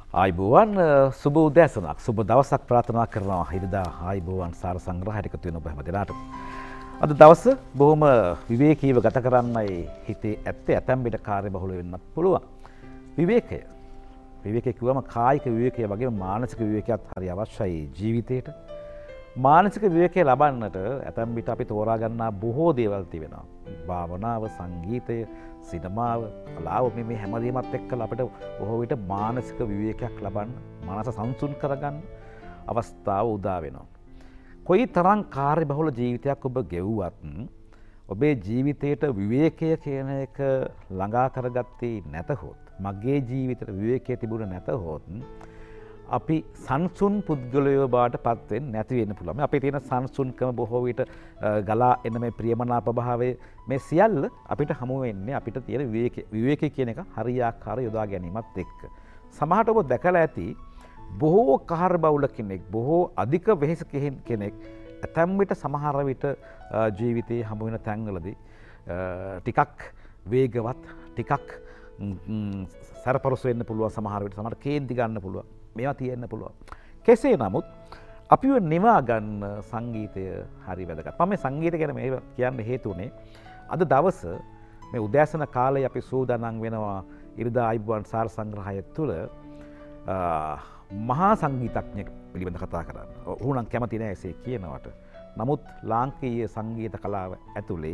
ආයිබෝවන් සුබ උදෑසනක් සුබ දවසක් ප්‍රාර්ථනා කරනවා ඉරිදා ආයිබෝවන් සාර සංග්‍රහයට එකතු වෙන ඔබ හැම දිනාටම. අද දවස බොහොම විවේකීව ගත කරන්නයි හිතේ ඇත්තේ ඇතැම් විට කාර්යබහුල වෙන්නත් පුළුවන්. විවේකය කිව්වම කායික විවේකය වගේම මානසික විවේකයක් හරි අවශ්‍යයි ජීවිතේට. මානසික විවේකය ලබන්නට ඇතැම් විට අපි තෝරා ගන්නා බොහෝ දේවල් තිබෙනවා. භාවනාව, සංගීතය, සිනමාව, කලාව මේ හැමදේමත් එක්කලා අපිට බොහෝ විට මානසික විවේකයක් ලබන්න, මනස සංසුන් කරගන්න අවස්ථාව උදා වෙනවා. කොයි තරම් කාර්යබහුල ජීවිතයක් ඔබ ගෙවුවත් ඔබේ ජීවිතයට විවේකය කියන එක ළඟා කරගත්තේ නැතහොත්, මගේ ජීවිතයට විවේකය තිබුණ නැතහොත් අපි සංසුන් පුද්ගලයෝ බවට පත් වෙන්නේ නැති වෙන්න පුළුවන්. අපේ තියෙන සංසුන්කම බොහෝ විට ගලා එන මේ ප්‍රියමනාප භාවය මේ සියල්ල අපිට හමු වෙන්නේ අපිට තියෙන විවේකය කියන එක හරියාකාරව යොදා ගැනීමත් එක්ක. සමහරට ඔබ දැකලා ඇති බොහෝ කාර්යබහුල කෙනෙක්, බොහෝ අධික වෙහෙස කෙනෙක් ඇතැම් විට සමහර විට ජීවිතයේ හමු වෙන තැන්වලදී ටිකක් වේගවත්, ටිකක් සරපරොස් වෙන්න පුළුවන්, සමහර විට සමහර කේන්ති ගන්න පුළුවන්. මේවා තියෙන්න පුළුවන්. කෙසේ නමුත් අපිව නිවා ගන්න සංගීතය හරි වැදගත්. මම මේ සංගීතය ගැන මේ කියන්න හේතු වුණේ අද දවස මේ උදෑසන කාලේ අපි සූදානම් වෙනවා ඉරිදා ආයිබෝවන් සාර සංග්‍රහය තුළ මහා සංගීතඥයෙක් පිළිබඳ කතා කරන්න. ඔහු නම් කැමති නෑ එසේ කියනවට. නමුත් ලාංකීය සංගීත කලාව ඇතුලේ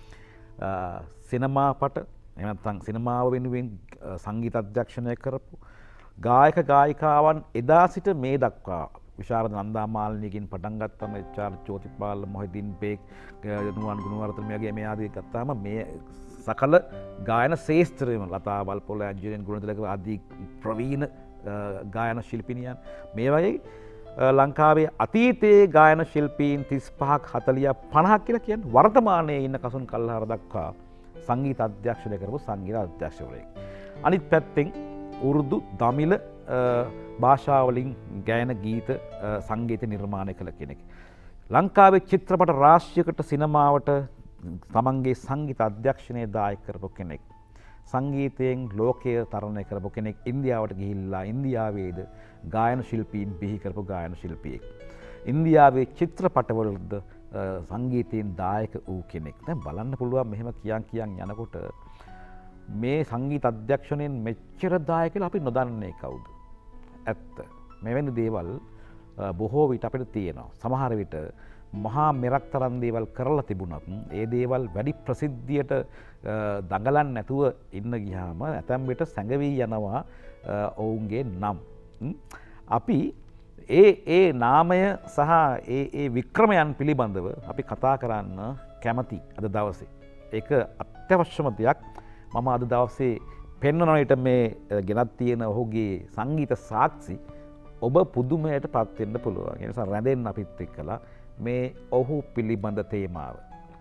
සිනමාපට එහෙම නැත්නම් සිනමාව වෙනුවෙන් සංගීත අධ්‍යක්ෂණය කරපු ගායක ගායිකාවන් එදා සිට මේ දක්වා විශාරද නන්දා මාලිනියකින් පටන් ගත්තම එච්.ආර්. චෝතිපාල, මොහිදින් බේග්, නුවන් ගුණවර්ධන මේ වගේ මේ ආදී ගත්තාම මේ සකල ගායන ශේෂ්ත්‍රයේම ලතා වල්පොල, ඇන්ජලින් ගුණතිලක ආදී ප්‍රවීණ ගායන ශිල්පිනියන් මේ වගේ ලංකාවේ අතීතයේ ගායන ශිල්පීන් 35ක් 40ක් 50ක් කියලා කියන්නේ වර්තමානයේ ඉන්න කසුන් කල්හාර දක්වා සංගීත අධ්‍යක්ෂණය කරපු සංගීත අධ්‍යක්ෂකවරයෙක්. අනිත් පැත්තෙන් උර්දු, දමිළ භාෂාවලින් ගායන ගීත සංගීත නිර්මාණය කළ කෙනෙක්. ලංකාවේ චිත්‍රපට රාශියකට සිනමාවට තමන්ගේ සංගීත අධ්‍යක්ෂණය දායක කරපු කෙනෙක්. සංගීතයෙන් ලෝකය තරණය කරපු කෙනෙක්. ඉන්දියාවට ගිහිල්ලා ඉන්දියාවේද ගායන ශිල්පීන් බිහි කරපු ගායන ශිල්පියෙක්. ඉන්දියාවේ චිත්‍රපටවලද සංගීතයෙන් දායක වූ කෙනෙක්. දැන් බලන්න පුළුවන් මෙහෙම කියන් යනකොට මේ සංගීත අධ්‍යක්ෂණයෙන් මෙච්චර දායක කියලා අපි නොදන්නේ කවුද? ඇත්ත. මෙවැනි දේවල් බොහෝ විට අපිට තියෙනවා. සමහර විට මහා මෙරක් තරම් දේවල් කරලා තිබුණත් ඒ දේවල් වැඩි ප්‍රසිද්ධියට දඟලන්නේ නැතුව ඉන්න ගියාම ඇතැම් විට සැඟවී යනවා ඔවුන්ගේ නම්. අපි ඒ නාමය සහ ඒ වික්‍රමයන් පිළිබඳව අපි කතා කරන්න කැමති අද දවසේ. ඒක අත්‍යවශ්‍යම දෙයක්. මම අද දවසේ පෙන්වනවිට මේ ගෙනත් තියෙන ඔහුගේ සංගීත සාක්ෂි ඔබ පුදුමයට පත් වෙන්න පුළුවන්. ඒ නිසා රැඳෙන්න අපිත් එක්කලා මේ ඔහු පිළිබඳ තේමාව.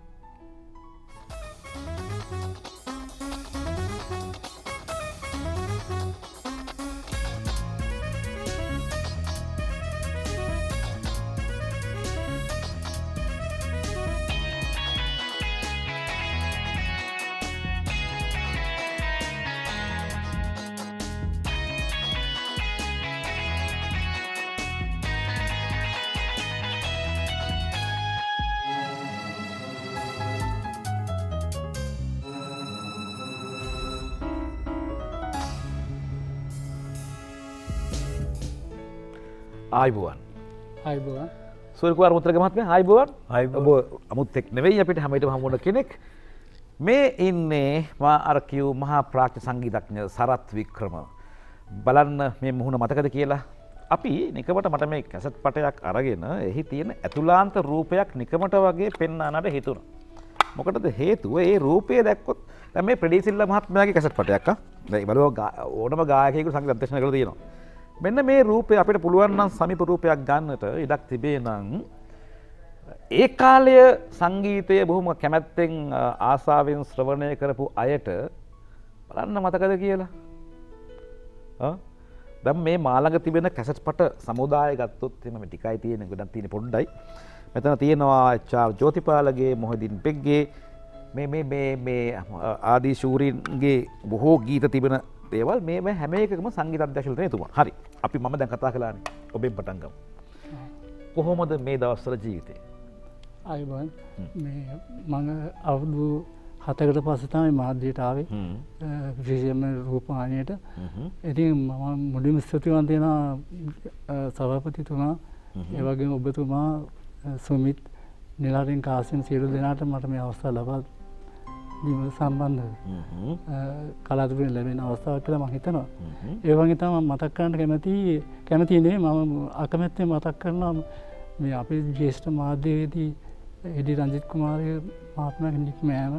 ආයිබෝවන්. ආයිබෝවන්. සූර්ය කුමාර මුත්‍රගේ මහත්මයා ආයිබෝවන්. ඔබ අමුත්ෙක් නෙවෙයි අපිට හැමවිටම හමු වුණ කෙනෙක්. මේ ඉන්නේ මා අර කියු මහා ප්‍රාච්‍ය සංගීතඥ සරත් වික්‍රම. බලන්න මේ මුහුණ මතකද කියලා. අපි නිකමට මට මේ කැසට් පටයක් අරගෙන එහි තියෙන ඇතුළාන්ත රූපයක් නිකමට වගේ පෙන්වන්නට හිතුණා. මොකටද හේතුව? ඒ රූපය දැක්කොත් දැන් මේ ප්‍රෙඩිසිල්ලා මහත්මයාගේ කැසට් පටයක් දැන් බලුවා ඕනම ගායකයෙකුට සංගීත අධ්‍යක්ෂණය කරලා තියෙනවා. මෙන්න මේ රූපය අපිට පුළුවන් නම් සමීප රූපයක් ගන්නට ඉඩක් තිබේ නම් ඒ කාලය සංගීතය බොහොම කැමැත්තෙන් ආසාවෙන් ශ්‍රවණය කරපු අයට බලන්න මතකද කියලා. දැන් මේ මාළඟ තිබෙන කැසට් පට සමුදාය ගත්තොත් එimhe ටිකයි තියෙන්නේ, ගොඩක් තියෙන්නේ පොඩ්ඩයි. මෙතන තියෙනවා එච්.ආර්. ජෝතිපාලගේ, මොහිදින් බෙග්ගේ මේ ආදී ශූරීන්ගේ බොහෝ ගීත තිබෙන දේවල් මේ හැම එකකම සංගීත අධ්‍යක්ෂකවරයා එතුමා. හරි. අපි මම දැන් කතා කළානේ. ඔබෙන් පටන් ගමු. කොහොමද මේ දවස්වල ජීවිතේ? අයබන් මේ මම අවුරුදු 7කට පස්සේ තමයි මාධ්‍යයට ආවේ. විශේෂයෙන්ම රූපවාහිනියට. ඉතින් මම මුලින්ම ස්තුතිවන්ත වෙනවා සභාපතිතුමා, ඒ වගේම ඔබතුමා, සුමිත්, නිලාරින් කාසිම් සියලු දෙනාට මට මේ අවස්ථාව ලබා දීම සම්බන්ධව කලාතුරකින් ලැබෙන අවස්ථාවක් කියලා මම හිතනවා. ඒ වගේ තමයි මම මතක් කරන්න කැමති නේ මම අකමැත්තෙන් මතක් කරනවා මේ අපේ ජ්‍යෙෂ්ඨ මාධ්‍යවේදී එඩි රංජිත් කුමාරගේ මහත්මයාගේ නික්මෑම.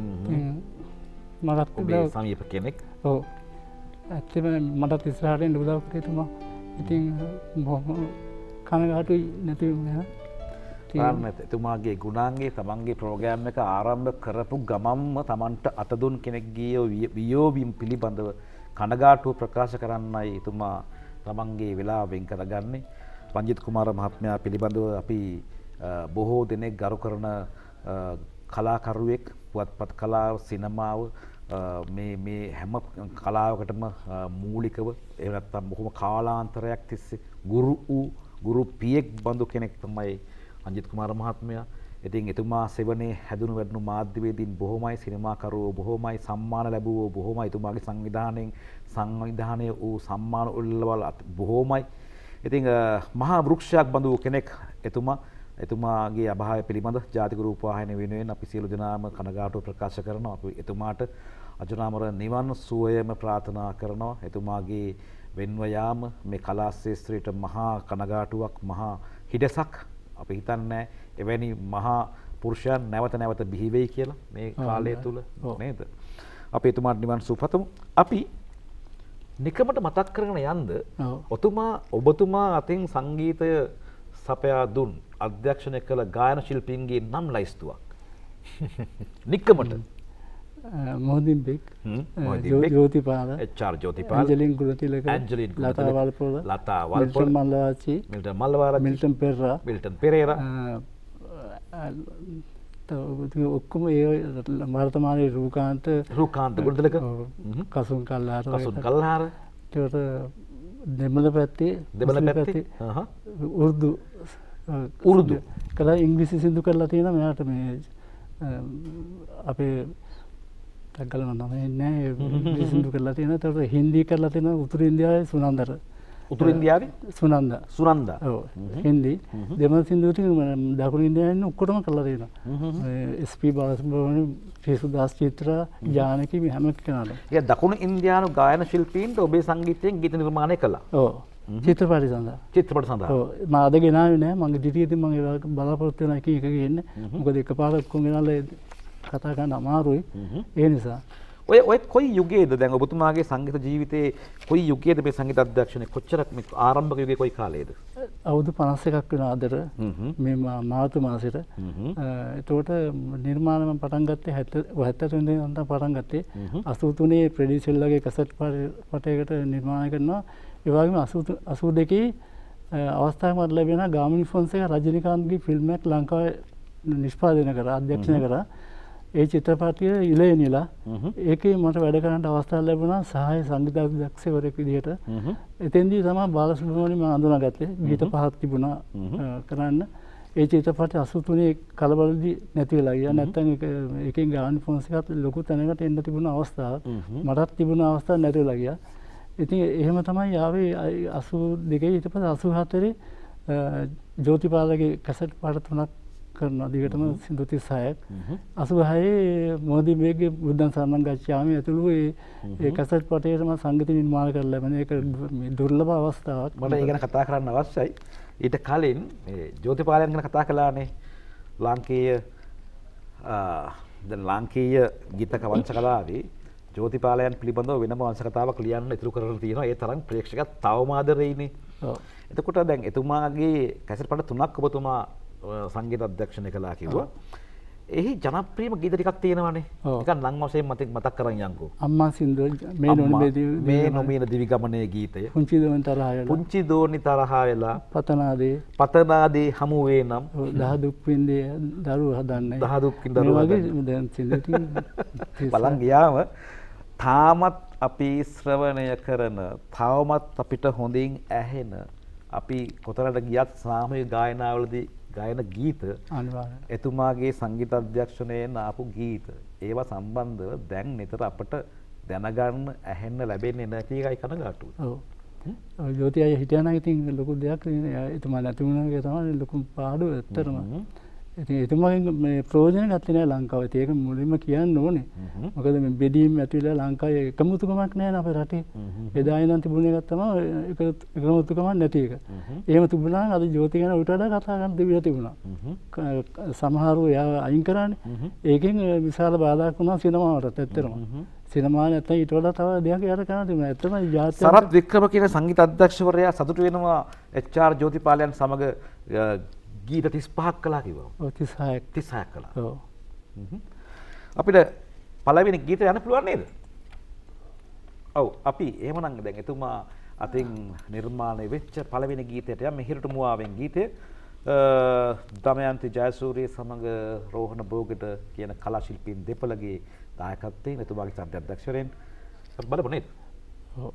මටත් ඔබේ සමීප කෙනෙක්. ඔව්. ඇත්තටම මටත් ඉස්සරහට එන්න උදව් කළේ එතුමා. ඉතින් කනගාටුයි නැති වුණා. එතුමාගේ ගුණාංගයේ තමන්ගේ ප්‍රෝග්‍රෑම් එක ආරම්භ කරපු ගමම්ම තමන්ට අතදුන් කෙනෙක්ගේ වියෝවීම් පිළිබඳව කනගාටුව ප්‍රකාශ කරන්නයි එතුමා තමන්ගේ වෙලාව වෙන් කරගන්නේ. රංජිත් කුමාර මහත්මයා පිළිබඳව අපි බොහෝ දෙනෙක් ගරු කරන කලාකරුවෙක්, පුවත්පත් කලාව, සිනමාව මේ හැම කලාවකටම මූලිකව එහෙම නැත්නම් බොහොම කාලාන්තරයක් තිස්සේ ගුරු පියෙක් බඳු කෙනෙක් තමයි රංජිත් කුමාර මහත්මයා. ඉතින් එතුමා සෙවනේ හැදුණු වැඩුණු මාධ්‍යවේදීන් බොහොමයි, සිනමාකරුවෝ බොහොමයි, සම්මාන ලැබුවෝ බොහොමයි, එතුමාගේ සංවිධානය වූ සම්මාන උළෙලවල් බොහොමයි. ඉතින් මහා වෘක්ෂයක් බඳු කෙනෙක් එතුමාගේ අභාවය පිළිබඳ ජාතික රූපවාහිනිය වෙනුවෙන් අපි සියලු දෙනාම කනගාටුව ප්‍රකාශ කරනවා. අපි එතුමාට අජරාමර නිවන් සුවයම ප්‍රාර්ථනා කරනවා. එතුමාගේ වෙන්ව යාම මේ කලා ශාස්ත්‍රයට මහා කනගාටුවක්, මහා හිඩසක්. අපි හිතන්නේ එවැනි මහා පුරුෂයන් නැවත නැවත බිහි වෙයි කියලා මේ කාලය තුල නේද? අපි එතුමාට නිවන් සුව පතමු. අපි නිකමට මතක් කරගෙන යන්ද ඔබතුමා අතින් සංගීතය සපයා දුන් අධ්‍යක්ෂණය කළ ගායන ශිල්පීන්ගේ නම් ලයිස්තුවක්. නිකමට මොහොදින් බෙක්, ජෝතිපාල, එච්.ආර්. ජෝතිපාල, ඇන්ජලින් ගුණතිලක, ලතා වල්පොල, මිල්ටන් මල්ලවාචි, මිල්ටන් පෙරේරා, ඔක්කොම ඒ වර්තමානයේ රූකාන්ත ගුණතිලක, කසුන් කල්ලාර, ඒකට දෙමළ පැත්තේ උර්දු කළා, ඉංග්‍රීසි සින්දු කරලා තියෙනවා. මෙයාට මේ අපේ තග්ගල නම නෑ සින්දු කරලා තියෙනවා. ඒකට හින්දි කරලා තියෙනවා උතුරු ඉන්දියාවේ සුනන්දර. උතුරු ඉන්දියාවේ සුනන්දා. ඔව්. හින්දි දෙමළ සින්දු ටික දකුණු ඉන්දියාවේ ඉන්න ඔක්කොටම කරලා තියෙනවා. එස්.පී. බාලසුබ්‍රමණ්‍යම්, ශ්‍රීසුදාස් චිත්‍රා, ජානකි මේ හැම කෙනාටම. ඒ දකුණු ඉන්දියානු ගායන ශිල්පීන්ට ඔබේ සංගීතයෙන් ගීත නිර්මාණය කළා. ඔව්. චිත්‍රපටි සඳහා. ඔව්. මම අද ගෙනාවේ නෑ. මගේ දිටියේදී මම ඒක බලාපොරොත්තු වෙන එක ගේන්න. මොකද එකපාරක් ඔක්කොම ගෙනාලා කතා කරන්න අමාරුයි. ඒ නිසා ඔය කොයි යුගයේද දැන් ඔබතුමාගේ සංගීත ජීවිතයේ කොයි යුගයේද මේ සංගීත අධ්‍යක්ෂණය කොච්චරක් මේ ආරම්භක යුගයේ කොයි කාලයේද? අවුරුදු 51ක් වෙනවා අදට මේ මාර්තු මාසෙට. එතකොට නිර්මාණ මම පටන් ගත්තේ 73 වෙනිදා පටන් ගත්තේ. 83 ප්‍රොඩියුසර්ලාගේ කසට් පටයකට නිර්මාණය කරනවා. ඒ වගේම 82 අවස්ථාවක් මට ලැබෙනවා ගාමිණී ෆොන්සේකා රජිනිකාන්ත්ගේ ෆිල්ම් එකක් ලංකාවේ නිෂ්පාදනය කරා, අධ්‍යක්ෂණය කරා. ඒ චිත්‍රපටය ඉලෙනිලා ඒකේ මට වැඩ කරන්න අවස්ථාවක් ලැබුණා සහාය සංගීතඥයෙක් විදිහට. එතෙන්දී තමයි බාලසුබ්‍රමණ්‍යම් මම අඳුනාගත්තේ. ගීත පහක් තිබුණා කරන්න. ඒ චිත්‍රපටය 83 කලබලදී නැති වෙලා ගියා. නැත්තම් ඒකෙන් ගාමිණී ෆොන්සේකාත් ලොකු තැනකට එන්න තිබුණ අවස්ථාවක්. මටත් තිබුණ අවස්ථාවක් නැති වෙලා ගියා. ඉතින් එහෙම තමයි ආවේ 82 ඊට පස්සේ 84 ජෝතිපාලගේ කැසට් පාට 3ක් කරනවා. දිගටම සින්දු 36ක්. 86 මොහොදින් බෙක්ගේ බුද්ධං සරණං ගච්ඡාමි ඇතුළු ඒ කැසට් පාටේටම සංගීත නිර්මාණ කරලා ලැබෙන ඒක දුර්ලභ අවස්ථාවක්. මට ඒ ගැන කතා කරන්න අවශ්‍යයි. ඊට කලින් මේ ජෝතිපාලයන් ගැන කතා කළානේ. ලාංකේය ගීත වංශ කලාවේ ජෝතිපාලයන් පිළිබඳව වෙනම වංශ කතාවක් ලියන්න ඉතුරු කරලා තියෙනවා. ඒ තරම් ප්‍රේක්ෂකයන් තවම ආදරෙයිනේ. ඔව්. එතකොට දැන් එතුමාගේ කැසට් පාට 3ක් ඔබතුමා සංගීත අධ්‍යක්ෂණය කළා කිව්වා. එහි ජනප්‍රියම ගීත ටිකක් තියෙනවානේ. නිකන් නම් වශයෙන් මතක් කරන් යන්කෝ. අම්මා සින්දුව මේ නොමින දිවි ගමනේ ගීතය. පුංචි දෝනි තරහා වෙලා පතනාදේ හමු වේ නම් දහ දුක් විඳේ දරුවෝ හදන්නේ. දහ දුක් විඳ දරුවෝ වගේ දැන් සින්දු බලන් ගියාම තාමත් අපි ශ්‍රවණය කරන තවමත් අපිට හොඳින් ඇහෙන අපි කොතරට ගියත් සාමූහික ගායනාවලදී ගායන ගීත අනිවාර්යයෙන් එතුමාගේ සංගීත අධ්‍යක්ෂණයෙන් ආපු ගීත ඒවා සම්බන්ධව දැන් නිතර අපට දැනගන්න ඇහෙන්න ලැබෙන්නේ නැති එකයි කනගාටුව. ඔව්. ජෝති අය හිටියා නම් ඉතින් ලොකු දෙයක් නේ. එතුමා නැති වුණා කියලා තමයි ලොකු පාඩුව ඇත්තටම. ඉතින් එතුමාගෙන් මේ ප්‍රයෝජන ගත්තේ නැහැ ලංකාවේ. ඒක මුලින්ම කියන්න ඕනේ. මොකද මේ බෙදීම් ඇතුළේ ලංකාවේ එකමුතුකමක් නැහැ නේ අපේ රටේ. එදා ඉඳන් තිබුණේ එකක් තමයි එකමුතුකමක් නැති එක. එහෙම තිබුණා නම් අද ජෝති ගැන උට වඩා කතා කරන්න දෙවිලා තිබුණා. සමහරව එයා අයින් කරානේ. ඒකෙන් විශාල බාධාක් වුණා සිනමාවටත් ඇත්තටම. සිනමා නැත්නම් ඊට වඩා තව දෙයක් යාර කරන්න තිබුණා. ඇත්තම ජාත්‍ය සරත් වික්‍රම කියන සංගීත අධ්‍යක්ෂකවරයා සතුටු වෙනවා එච්.ආර්. ජෝතිපාලයන් සමග ගීත 35ක් කළා කිව්වා. ඔව් 36ක් කළා. ඔව්. අපිට පළවෙනි ගීතය යන්න පුළුවන් නේද? ඔව් අපි එහෙමනම් දැන් එතුමා අතින් නිර්මාණය වෙච්ච පළවෙනි ගීතයට යම් මිහිරට මුවාවෙන් ගීතය දමයන්ති ජයසූරිය සමග රෝහණ බෝගට කියන කලා ශිල්පීන් දෙපළගේ දායකත්වයෙන් එතුමාගේ සම්ප්‍රදාය අධ්‍යක්ෂකවරයන් බලමු නේද? ඔව්.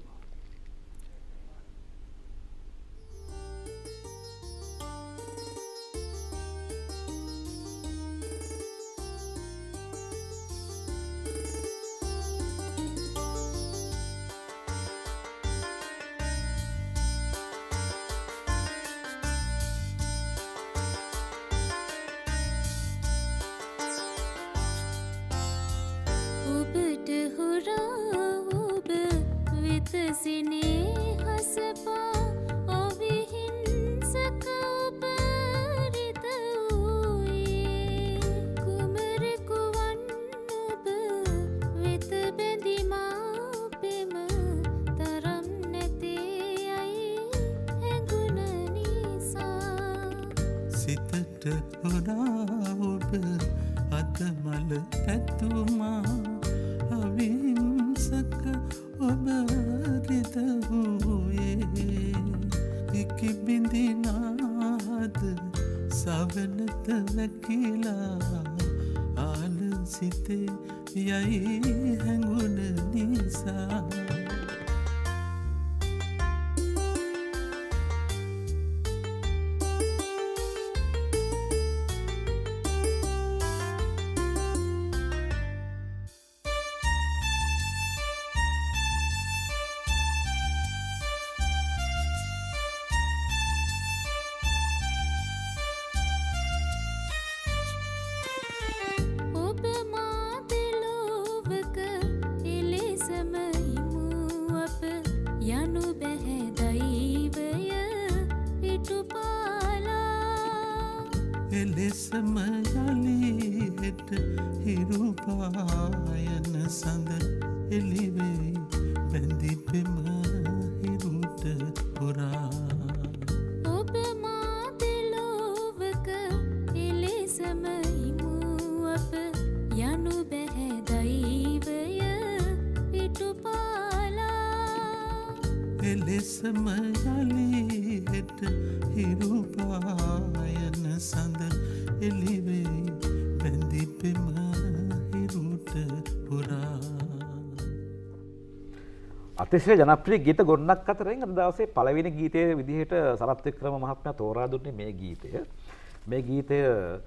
අතිශය ජනප්‍රිය ගීත ගොඩනක් අතරින් අද දවසේ පළවෙනි ගීතයේ විදිහට සරත් වික්‍රම මහත්මයා තෝරා දුන්නේ මේ ගීතය. මේ ගීතය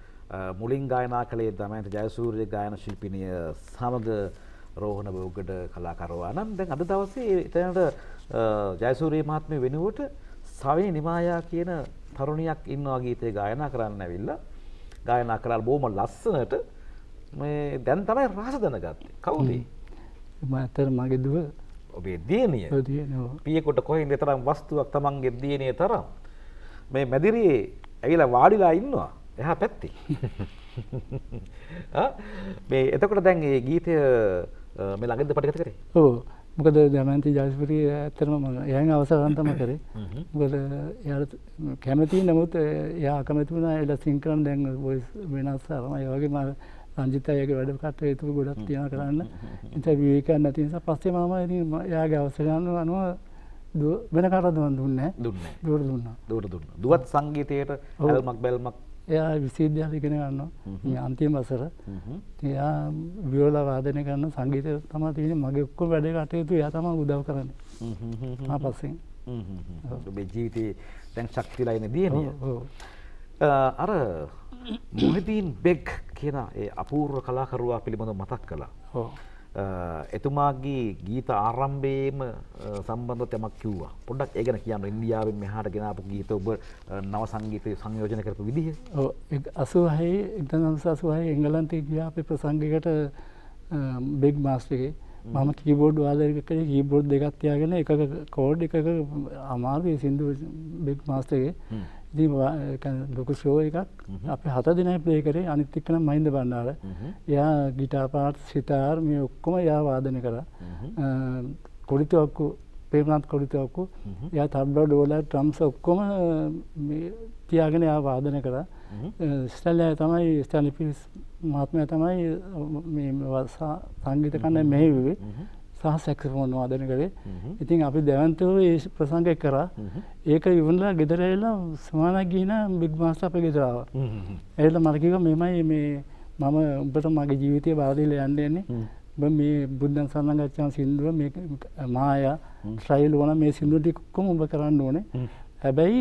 මුලින් ගායනා කළේ දමයන්ති ජයසූරිය ගායන ශිල්පිනිය සමග රෝහණ බෝගඩ කලාකරුවා නම් දැන් අද දවසේ එතනට ජයසූරිය මහත්මිය වෙනුවට සවිනි නිමායා කියන තරුණියක් ඉන්නවා ගීතේ ගායනා කරන්න ඇවිල්ලා ගායනා කරලා බොහොම ලස්සනට මේ දැන් තමයි රහස දැනගත්තේ. කවුද? මම අතර මගේ දුව ඔබේ දියණිය. ඔව් දියණිය. පියෙකුට කොහෙන්ද තරම් වස්තුවක් තමන්ගේ දියණිය තරම් මේ මැදිරියේ ඇවිල්ලා වාඩිලා ඉන්නවා එහා පැත්තේ. මේ එතකොට දැන් මේ ගීතය මේ ළඟින්ද පටිගත කරේ? ඔව්. මොකද දමයන්ති ජයසූරිය ඇත්තටම මම එයාගෙන් අවසරයෙන් තමයි කරේ. මොකද එයාට කැමති නමුත් එයා අකමැති වුණා එලා සිං කරන දැන් වොයිස් වෙනස් කරනවා. ඒ වගේම රංජිත් අයගේ වැඩ කටයුතු ගොඩක් තියනවා කරන්න. ඉන්ටර්විව් එකක් නැති නිසා පස්සේ මම ඉතින් එයාගේ අවසරයන් අනුව වෙන කාටවත් දුන්නේ නැහැ. දුවට දුන්නා. දුවත් සංගීතයට ඇල්මක් බැල්මක් එයා විශ්වවිද්‍යාලය ඉගෙන ගන්නවා මේ අන්තිම වසර. එයා වියෝලා වාදනය කරන සංගීතය තමයි තියෙන්නේ. මගේ ඔක්කොම වැඩ කටයුතු එයා තමයි උදව් කරන්නේ. ආපස්සෙන්. ඔබේ ජීවිතේ දැන් ශක්තියලා ඉන්නේ දියණිය. අර මොහිදීන් බෙග් කියන ඒ අපූර්ව කලාකරුවා පිළිබඳව මතක් කළා. එතුමාගේ ගීත ආරම්භයේම සම්බන්ධව යමක් කිව්වා. පොඩ්ඩක් ඒ ගැන කියන්න. ඉන්දියාවෙන් මෙහාට ගෙනාපු ගීත ඔබ නව සංගීතය සංයෝජනය කරපු විදිහ. ඔව් 1986 එංගලන්තේ ගියා අපේ ප්‍රසංගයකට බිග් මාස්ටර් එකේ. මම කීබෝඩ් වාදනය කරේ කීබෝඩ් දෙකක් තියාගෙන එකක කෝඩ් එකක අමාරුයි සින්දු බිග් මාස්ටර් එකේ. ඉතින් ලොකු ෂෝ එකක් අපි 7 දිනයි ප්ලේ කරේ. අනිත් එක්කන මහින්ද බණ්ඩාර. එයා ගිටාර් පාට් සිතාර් මේ ඔක්කොම එයා වාදනය කරා. කොඩිතෝක්කු ප්‍රේමනාත් කොඩිතෝක්කු එයා තබ්ලා ඩෝලර් ඩ්‍රම්ස් ඔක්කොම මේ තියාගෙන එයා වාදනය කරා. ස්ටැන්ලි තමයි ස්ටැන්ලි පිරිස් මහත්මයා තමයි මේ සංගීත කණ්ඩායම මෙහෙයුවේ. සහ සැක්සෆෝන් වාදනය කරේ. ඉතින් අපි දැවන්තෝ ඒ ප්‍රසංගය කරා. ඒක ඉවරලා ගෙදර ඇවිල්ලා සමානක් ගිහිනා බිග් මාස්ටර් අපේ ගෙදර ආවා. ඇවිල්ලා මට කිව්වා මෙමය මේ මම උඹට මගේ ජීවිතේ බාර දීලා යන්න යන්නේ. ඔබ මේ බුද්ධං සරණ ගච්ඡාම සින්දුව මේ මායා ට්‍රයිල් වුණා මේ සින්දුව ටික ඔක්කොම ඔබ කරන්න ඕනේ. හැබැයි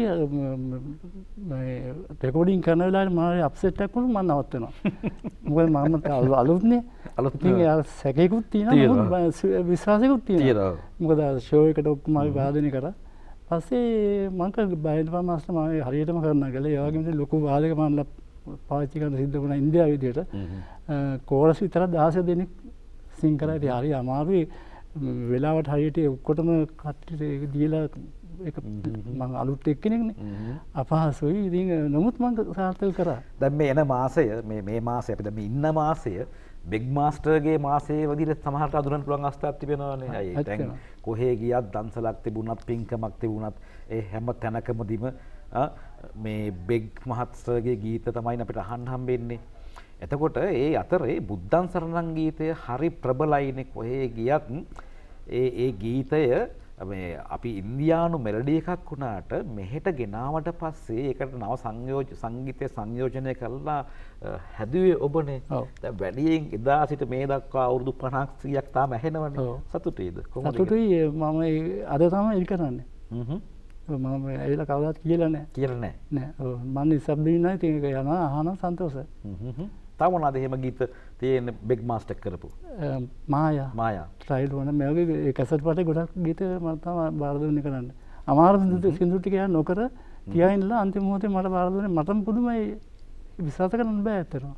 මේ රෙකෝඩින් කරන වෙලාවේ මම අප්සෙට් එකක් වුණා මම නවත්තනවා. මොකද මම අලුත්නේ. ඉතින් යාර සැකේකුත් තියෙනවා විශ්වාසෙකුත් තියෙනවා. මොකද ෂෝ එකට ඔක්කොම අපි වාදනය කරා. පස්සේ මම බයින්ඩ් මාස්ටර් මම හරියටම කරනවා කියලා. ඒ වගේම ලොකු වාදක මණ්ඩල පාවිච්චි කරන සිද්ධ වුණා ඉන්දියාව විදියට. කෝරස් විතර 16 දෙනෙක් සිං කරා. ඉතින් හරි අමාරුයි. වෙලාවට හරියට ඔක්කොටම කට්ටියට දීලා ඒක මම අලුත් එක්කෙනෙක්නේ. අපහසුයි. ඉතින් නමුත් මම සාර්ථක කරා. දැන් මේ එන මාසය මේ මාසය අපි දැන් මේ ඉන්න මාසය බිග් මාස්ටර්ගේ මාසයේ විදිහට සමහරට අඳුරන්න පුළුවන් අවස්ථාවක් තිබෙනවානේ. අය දැන් කොහේ ගියත් දන්සලක් තිබුණත් පින්කමක් තිබුණත් ඒ හැම තැනකමදීම මේ බිග් මාස්ටර්ගේ ගීත තමයි අපිට අහන්න හම්බෙන්නේ. එතකොට ඒ අතරේ බුද්ධං සරණං ගීතය හරි ප්‍රබලයිනේ. කොහේ ගියත් ඒ ගීතය මේ අපි ඉන්දියානු මෙලඩි එකක් වුණාට මෙහෙට ගෙනාවට පස්සේ ඒකට නව සංගීතය සංයෝජනය කරලා හැදුවේ ඔබනේ. දැන් වැඩියෙන් එදා සිට මේ දක්වා අවුරුදු 50ක් 100ක් තාම ඇහෙනවනේ. සතුටුයිද? කොහොමද? සතුටුයි. මම අද තමයි ඒක කරන්නේ. මම ඇවිල්ලා කවදාවත් කියලා නැහැ. කියලා නැහැ. නෑ. ඔව් මම නිසබ්බී නෑ. ඉතින් ඒක යනවා අහනවා සන්තෝෂයි. තව මොනවද එහෙම ගීත තියෙන බිග් මාස්ටර් කරපු? මායා ට්‍රයිල් වුණා. මේ වගේ කැසට් පාටේ ගොඩක් ගීත මම තමයි බාර දුන්නේ කරන්න. අමාරු සින්දු ටික යා නොකර තියාගෙනලා අන්තිම මොහොතේ මට බාර දුන්නේ. මටම පුදුමයි විශ්වාස කරන්න බෑ ඇත්තටම.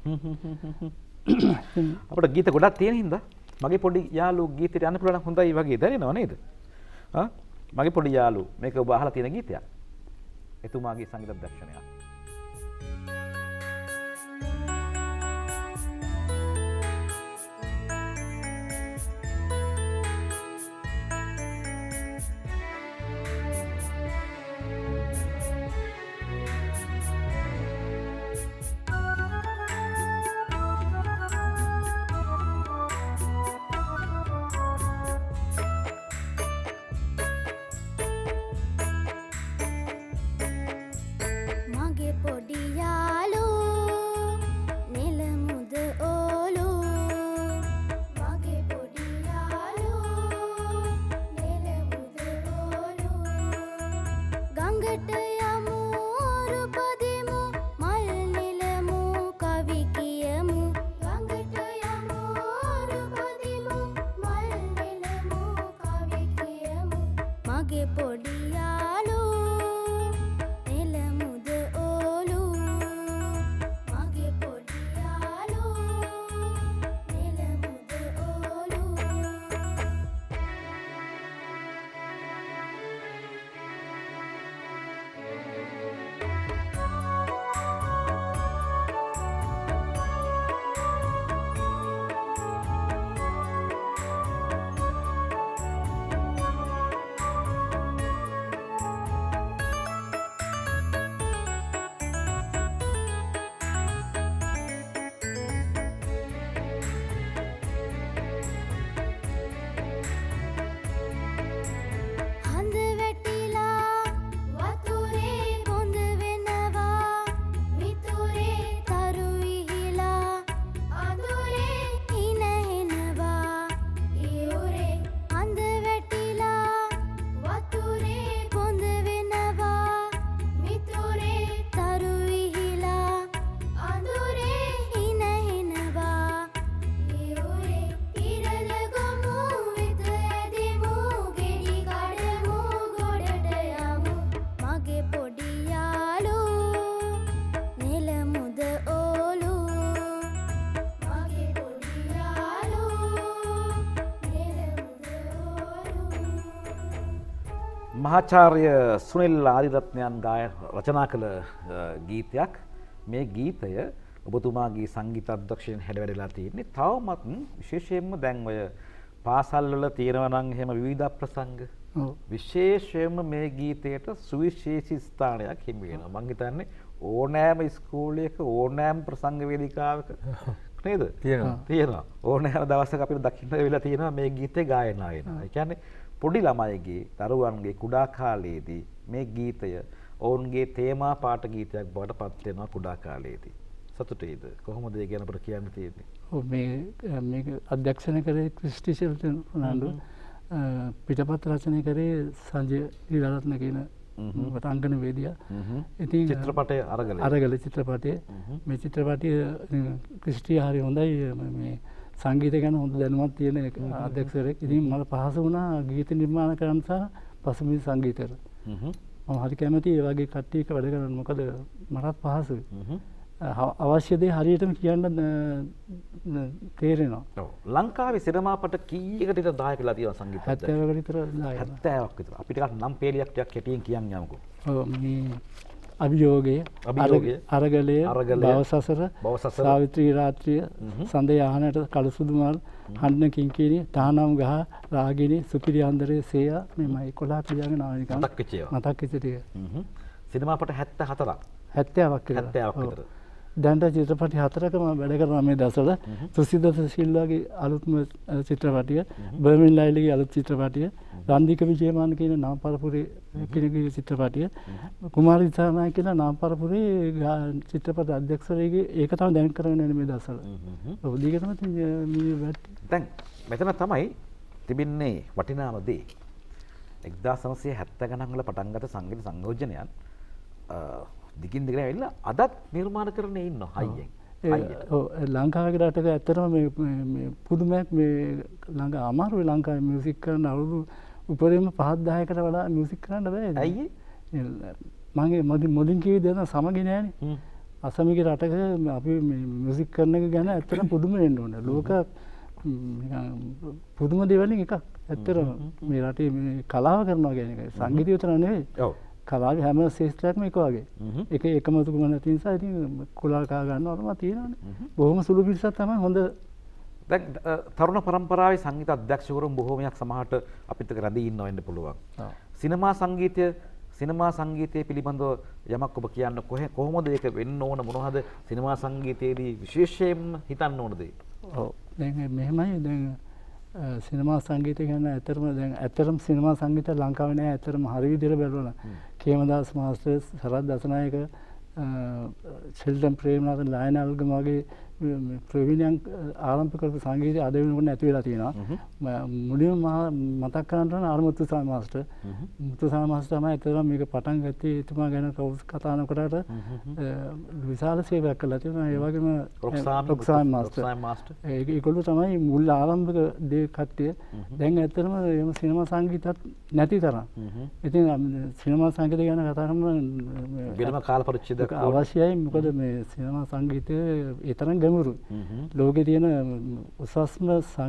අපිට ගීත ගොඩක් තියෙන හින්දා මගේ පොඩි යාළුවෝ ගීතෙට යන්න පුළුවන් හොඳයි වගේ දැනෙනව නේද? මගේ පොඩි යාළුවෝ මේක ඔබ අහලා තියෙන ගීතයක්. එතුමාගේ සංගීත දර්ශනයක්. මගේ මහාචාර්ය සුනිල් ආරිරත්නයන් ගාය රචනා කළ ගීතයක්. මේ ගීතය ඔබතුමාගේ සංගීත අධ්‍යක්ෂයෙන් හැඩ වැඩලා තියෙන්නේ. තවමත් විශේෂයෙන්ම දැන් ඔය පාසල් වල තියෙනවා නම් එහෙම විවිධ ප්‍රසංග. විශේෂයෙන්ම මේ ගීතයට සුවිශේෂී ස්ථානයක් හිමි වෙනවා. මම හිතන්නේ ඕනෑම ඉස්කෝලේක ඕනෑම ප්‍රසංග වේදිකාවක නේද? තියෙනවා. ඕනෑම දවසක අපිට දකින්න වෙලා තියෙනවා මේ ගීතේ ගායනා වෙනවා. ඒ කියන්නේ පොඩි ළමයිගේ දරුවන්ගේ කුඩා කාලයේදී මේ ගීතය ඔවුන්ගේ තේමා පාට ගීතයක් බවට පත් වෙනවා කුඩා කාලයේදී. සතුටුයිද? කොහොමද ඒ ගැන අපිට කියන්න තියෙන්නේ? ඔව් මේක අධ්‍යක්ෂණය කරේ ක්‍රිස්ටි ෂෙල්ටන් රොනාල්ඩෝ. පිටපත් රචනය කරේ සංජය ඊරරත්න කියන වටාංගන වේදියා. ඉතින් චිත්‍රපටය අරගල චිත්‍රපටය මේ චිත්‍රපටය ක්‍රිස්ටි හරි හොඳයි මේ සංගීත ගැන හොඳ දැනුමක් තියෙන අධ්‍යක්ෂකයෙක්. ඉතින් මට පහසු වුණා ගීත නිර්මාණ කරන්න සහ පසුබිම් සංගීතයට. මම හරි කැමතියි ඒ වගේ කට්ටියක වැඩ කරන්න. මොකද මටත් පහසුයි. අවශ්‍ය දේ හරියටම කියන්න තේරෙනවා. ඔව්. ලංකාවේ සිනමාපට කීයකට විතර දායක වෙලා තියෙනවා සංගීත? 70කට විතර දායක. 70ක් විතර. අපිට ටිකක් නම් පේලියක් ටිකක් කෙටියෙන් කියන්න යමුකෝ. ඔව් මේ අභියෝගය, අරගලය, භවසසර, සාවිත්‍රී රාත්‍රිය, සඳේ ආහනට කළසුදු මල්, හඬන කිංකිණි, තහනම් ගහ, රාගිනී, සුපිරි අන්දරේ සේයා මේ 11 ක්‍රියාගෙන ආව නිකන් මතක් වෙච්ච ඒවා. මතක් වෙච්ච ටික. සිනමාපට 74ක්. 70ක් විතර. දැන්ට චිත්‍රපටි 4කම වැඩ කරනවා මේ දවස්වල. සුසිදත සිල්වාගේ අලුත්ම චිත්‍රපටිය, බර්මින් ලයිලිගේ අලුත් චිත්‍රපටිය, රන්දික විජේමාන කියන නාමපරපුරේ කෙනෙකුගේ චිත්‍රපටිය, කුමාරි දිසානායක කියලා නාමපරපුරේ චිත්‍රපට අධ්‍යක්ෂකගේ ඒක තමයි දැන් කරගෙන යන්නේ මේ දවස්වල. ඔව් දීගටම මේ දැන් මෙතන තමයි තිබින්නේ වටිනාම දේ. 1970 ගණන් වල පටන් ගත්ත සංගීත සංයෝජනයන් දිගින් දිගට ඇවිල්ලා අදත් නිර්මාණ කරන්නේ ඉන්නවා හයියෙන්. ඔව් ලංකාවේ රටක ඇත්තටම මේ පුදුමයක් මේ ලංකා අමාරුයි ලංකාවේ මියුසික් කරන අවුරුදු උපරිම 5-10කට වඩා මියුසික් කරන්න බෑ. ඇයි මගේ මොදින් කිව්වේ දෙන සමගි නෑනේ. අසමිගේ රටක අපි මේ මියුසික් කරන එක ගැන ඇත්තටම පුදුම වෙන්න ඕනේ. ලෝක පුදුම දේවල් එකක්. ඇත්තටම මේ රටේ මේ කලාව කරනවා කියන එක සංගීතය විතර නෙවෙයි. ඔව්. කලාවේ හැම ශේෂ්ත්‍රයක්ම එක වගේ. ඒක එකමතුකම නැති නිසා ඉතින් කුලල් කා ගන්නවම තියෙනවානේ. බොහොම සුළු පිරිසක් තමයි හොඳ. දැන් තරුණ පරම්පරාවේ සංගීත අධ්‍යක්ෂකවරුන් බොහෝමයක් සමහරට අපිට රැඳී ඉන්න වෙන්න පුළුවන්. සිනමා සංගීතය පිළිබඳව යමක් ඔබ කියන්න කොහොමද ඒක වෙන්න ඕන මොනවද සිනමා සංගීතයේදී විශේෂයෙන්ම හිතන්න ඕන දේ? ඔව් දැන් මෙහෙමයි දැන් සිනමා සංගීතය ගැන ඇත්තටම සිනමා සංගීතය ලංකාවේ නෑ. ඇත්තටම හරි විදිහට බලනවා. කේමදාස් මාස්ටර්, සරත් දසනායක, ෂෙල්ටන් ප්‍රේමනාഥන්, ලයන් අල්ගම වගේ ප්‍රවීණයන් ආරම්භ කරපු සංගීතය අද වෙනකොට නැති වෙලා තියෙනවා. මුලින්ම මතක් කරන්න ඕන ආරමුතුසා මාස්ටර්. මුතුසා මාස්ටර් තමයි ඇත්තටම මේක පටන් ගත්තේ. එතුමා ගැන කවුරුත් කතා නොකරට විශාල සේවයක් කළා තියෙනවා. ඒ වගේම රොක්සාන් මාස්ටර්. ඒගොල්ලෝ තමයි මුල් ආරම්භක දේ කට්ටිය. දැන් ඇත්තටම එම සිනමා සංගීතත් නැති තරම්. ඉතින් සිනමා සංගීතය ගැන කතා කරන වෙනම කාල පරිච්ඡේදයක් අවශ්‍යයි. මොකද මේ සිනමා සංගීතය ඒ තරම් ගැඹුරුයි. ලෝකේ තියෙන උසස්ම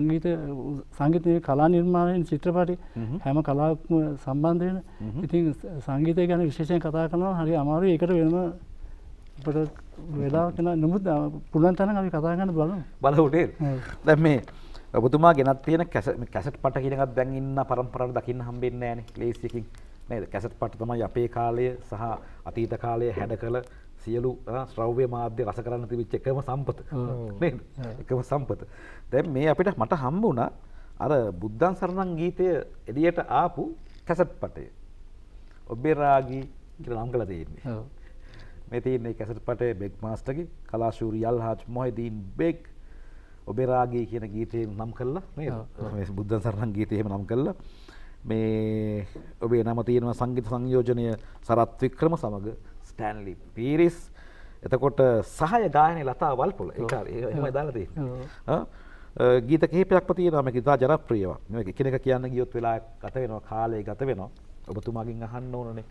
සංගීත කලා නිර්මාණ චිත්‍රපටි හැම කලාවක්ම සම්බන්ධ වෙන. ඉතින් සංගීතය ගැන විශේෂයෙන් කතා කරනවා හරි අමාරුයි. ඒකට වෙනම අපිට වෙලාවක් නෑ. නමුත් පුළුවන් තරම් අපි කතා කරන්න බලමු. බලමු නේද? දැන් මේ ඔබතුමා ගෙනත් තියෙන කැසට් පට කියන එකත් දැන් ඉන්න පරම්පරාවට දකින්න හම්බෙන්නේ නෑනේ ලේසියකින්. නේද? කැසට් පට තමයි අපේ කාලය සහ අතීත කාලය හැඩ කළ සියලු ශ්‍රව්‍ය මාධ්‍ය රස කරන්න තිබිච්ච එකම සම්පත නේද? එකම සම්පත. දැන් මේ අපිට මට හම්බ වුණා අර බුද්ධං සරණං ගීතය එළියට ආපු කැසට් පටය. ඔබේ රාගී කියලා නම් කරලා තියෙන්නේ. ඔව්. මේ තියෙන්නේ කැසට් පටේ බෙග් මාස්ටර්ගේ කලාශූරි යල්හාජ් මොහිදීන් බෙග් ඔබේ රාගී කියන ගීතයෙන් නම් කළා නේද? මේ බුද්ධං සරණං ගීතය එහෙම නම් කළා. මේ ඔබේ නම තියෙනවා සංගීත සංයෝජනය සරත් වික්‍රම සමග ස්ටැන්ලි පීරිස්. එතකොට සහාය ගායනයේ ලතා වල්පොල ඒ කාලේ එහෙමයි දාලා තියෙන්නේ. ගීත කිහිපයක්ම තියෙනවා මේක ඉතා ජනප්‍රියව. මේක එකිනෙක කියන්න ගියොත් වෙලා ගත වෙනවා කාලය ගත වෙනවා. ඔබතුමාගෙන් අහන්න ඕනනේ.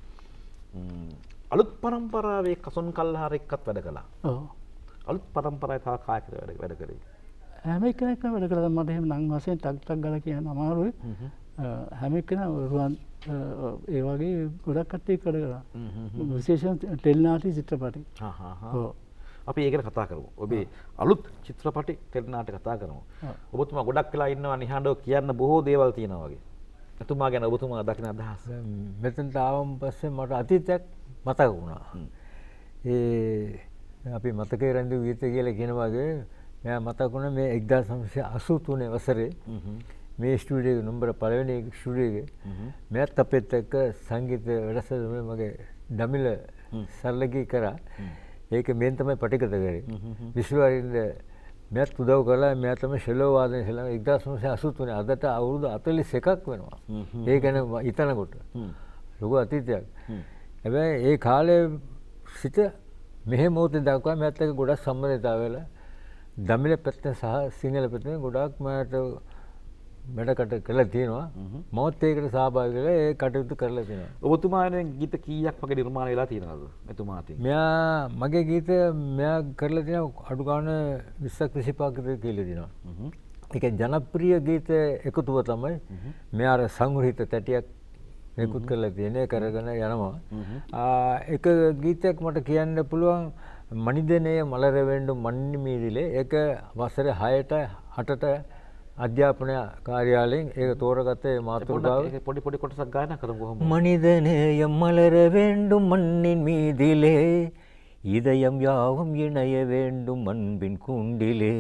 අලුත් පරම්පරාවේ කසොන් කල්හාර එක්කත් වැඩ කළා. ඔව්. අලුත් පරම්පරාවේ තා කායකට වැඩ කරේ. හැම එකෙක්ම වැඩ කළා. මට එහෙම නම් වශයෙන් ටක් ටක් ගාලා කියන්න අමාරුයි. හැම එකම ඒ වගේ ගොඩක් කට්ටිය කඩ කරා. විශේෂයෙන් ටෙලිනාටි චිත්‍රපටි. අපි ඒක කතා කරමු. ඔබේ අලුත් චිත්‍රපටි ටෙලිනාටි කතා කරමු. ඔබතුමා ගොඩක් වෙලා ඉන්නවා නිහඬව කියන්න බොහෝ දේවල් තියෙනවා වගේ. එතුමා ගැන ඔබතුමා දකින අදහස. මෙතනට ආවම පස්සේ මට අතීතයක් මතක වුණා. අපි මතකයේ රැඳු ගීත කියලා කියන වගේ මම මතක වුණා මේ 1983 වසරේ මේ ස්ටුඩියෝ නම්බර පළවෙනි ස්ටුඩියෝ එකේ මෑත් අපිත් එක්ක සංගීත වැඩසටහන මගේ දමිළ සරලගී කරා. ඒක මෙන් තමයි පටිගත කරේ. විශ්වවිද්‍යාලෙන්ද මෑත් උදව් කළා. මෑත් තමයි ෂෙලෝ වාදනය කළා 1983 අදට අවුරුදු 41ක් වෙනවා. ඒ ගැන හිතනකොට ලොකු අතීතයක්. හැබැයි ඒ කාලේ සිට මෙහෙ මොහොතේ දක්වා මෑත් එක්ක ගොඩක් සම්බන්ධතාව වෙලා දමිළ පැත්තෙන් සහ සිංහල පැත්තෙන් ගොඩක් මට වැඩකට කළා තියෙනවා. මමත් ඒකට සහභාගී වෙලා ඒ කටයුතු කරලා තියෙනවා. ඔබතුමාගේ ගීත කීයක් වගේ නිර්මාණය වෙලා තියෙනවද මෙතුමා අතින්? මෙයා මගේ ගීත මෙයා කරලා තියෙනවා අඩු ගානේ 20ක් 25ක් විතර කියලා තියෙනවා. ඒක ජනප්‍රිය ගීත එකතුව තමයි මෙයා අර සංග්‍රහිත තැටියක් නිකුත් කරලා තියෙන්නේ කරගෙන යනවා. එක ගීතයක් මට කියන්න පුළුවන් මනිදනේ මලර වෙන්ඩු මන්නි මීදිලේ. ඒක වසරේ 6ට 8ට අධ්‍යාපන කාර්යාලයෙන් ඒක තෝරගත්තේ මාතෘකාව. පොඩි කොටසක් ගායනා කරමු කොහොමද? மனிதநேய மலர வேண்டும் மண்ணின் மீதிலே இதயம் யாவும் இணைய வேண்டும் அன்பின் கூண்டிலே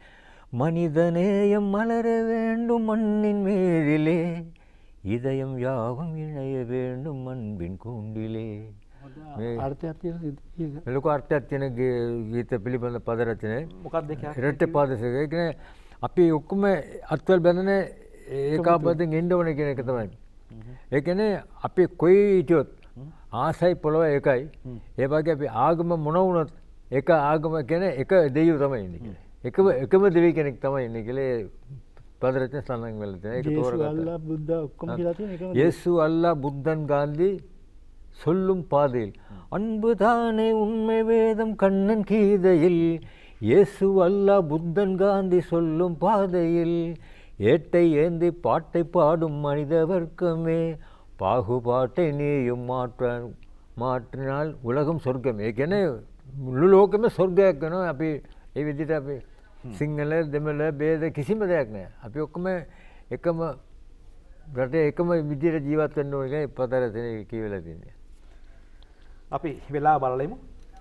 மனிதநேயம் மலர வேண்டும் மண்ணின் மீதிலே இதயம் யாவும் இணைய வேண்டும் අන්பிන් கூண்டிலே. අර්ථයක් තියෙන ලොකු අර්ථයක් තියෙන ගීත පිළිබඳ පද රචනය. මොකක්ද ඒක? ඉරට්ටේ පාදසක. ඒ කියන්නේ අපි ඔක්කොම අත්වල බැඳන ඒකාබද්ධයෙන් ඉන්න ඕනේ කියන එක තමයි. ඒ කියන්නේ අපි කොයි හිටියොත් ආසයි පොළව එකයි. ඒ වගේ අපි ආගම මොන වුණත් එක ආගම කියන්නේ එක දෙවියෝ තමයි ඉන්නේ කියලා. එකම දෙවිය කෙනෙක් තමයි ඉන්නේ කියලා පද රචන සඳහන් වෙලා තියෙනවා. ඒක තෝරගත්තා. යේසු අල්ලා බුද්ධ ඔක්කොම කියලා තියෙන එකම. යේසු අල්ලා බුද්ධන් காந்தி சொல்லும் பாதையில் அன்பு தானே உண்மை வேதம் கண்ணன் கீதையில் இயேசு அல்லா புத்தன் காந்தி சொல்லும் பாதையில் ஏட்டை ஏந்தி பாட்டை பாடும் மனித வர்க்கமே பாகுபாட்டை நீயும் மாற்றினால் உலகம் சொர்க்கம். ඒ කියන්නේ මුළු ලෝකෙම ස්වර්ගයක් වෙනවා. අපි ඒ විදිහට අපි සිංහල දෙමළ ભેද කිසිම දෙයක් නැහැ. අපි ඔක්කොම එකම රටේ එකම විදිහට ජීවත් වෙන්න ඕනේ කියලා පතර තියෙන කියවලා තියෙනවා. අපි වෙලා බලලෙමු.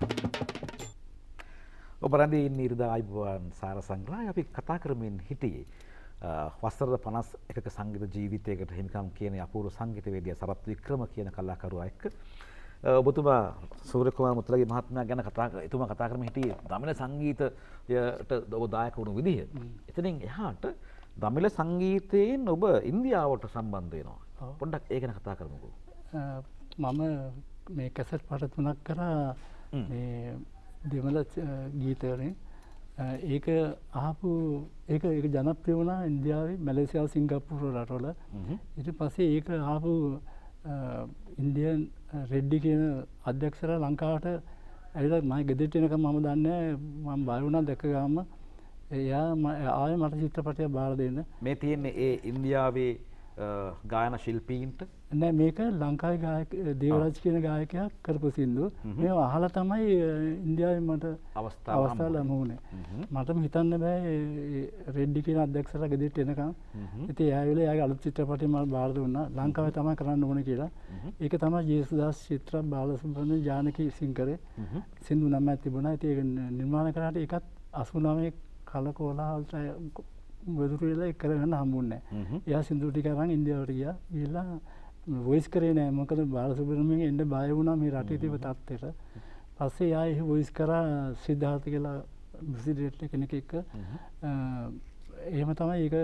ඔබ රැඳී ඉන්න ඉරිදා ආයුබෝවන් සාර සංග්‍රහය අපි කතා කරමින් හිටියේ වසර 51ක සංගීත ජීවිතයකට හිමිකම් කියන අපූර්ව සංගීතවේදියා සරත් වික්‍රම කියන කලාකරුවා එක්ක ඔබතුමා සූර්ය කුමාර මුත්තලගේ මහත්මයා ගැන එතුමා කතා කරමින් හිටියේ දමිළ සංගීතයට ඔබ දායක වුණු විදිහ. එතනින් එහාට දමිළ සංගීතයෙන් ඔබ ඉන්දියාවට සම්බන්ධ වෙනවා. පොඩ්ඩක් ඒ ගැන කතා කරමුකෝ. මම මේ කැසට් පාට 3ක් කරා මේ දෙමළ ගීත වලින්. ඒක අහපු ඒක ජනප්‍රිය වුණා ඉන්දියාවේ, මැලේසියාව, සිංගප්පූරු රටවල. ඊට පස්සේ ඒක අහපු ඉන්දියන් රෙඩ්ඩි කියන අධ්‍යක්ෂලා ලංකාවට ඇවිල්ලා මම ගෙදරට එනකම් මම දන්නේ මම බය වුණා දැක ගාම. එයා ආයේ මට චිත්‍රපටයක් බාර දෙන්න. මේ තියෙන්නේ ඒ ඉන්දියාවේ ගායන ශිල්පීන්ට නෑ මේක ලංකාවේ ගායක දේවරාජ් කියන ගායකයා කරපු සින්දු. මේව අහලා තමයි ඉන්දියාවේ මට අවස්ථාව ලැබුණේ. මටම හිතන්න බෑ රෙඩ්ඩි කියන අධ්‍යක්ෂලා ගෙදරට එනකම්. ඉතින් එයා ඇවිල්ලා එයාගේ අලුත් චිත්‍රපටය මම බාර දුන්නා. ලංකාවේ තමයි කරන්න ඕනේ කියලා. ඒක තමයි ජේසුදාස් චිත්‍ර බාලසුබ්‍රහ්මණ්‍ය ජානකි සිංකරේ සින්දු නමක් තිබුණා. ඉතින් ඒක නිර්මාණය කරාට ඒකත් 89 කලකෝලහලට වදුරු වෙලා ඒක කරගන්න හම්බුන්නේ නැහැ. එයා සින්දු ටික අරන් ඉන්දියාවට ගියා. ගිහලා වොයිස් කරේ නැහැ. මොකද බාලසුබ්‍රහ්මණ්‍යන් එන්න බය වුණා මේ රටේ තිබ්බ තත්ත්වෙට. පස්සේ එයා ඒ වොයිස් කරා සිද්ධාර්ථ කියලා ප්‍රෙසිඩන්ට් කෙනෙක් එක්ක. එහෙම තමයි ඒක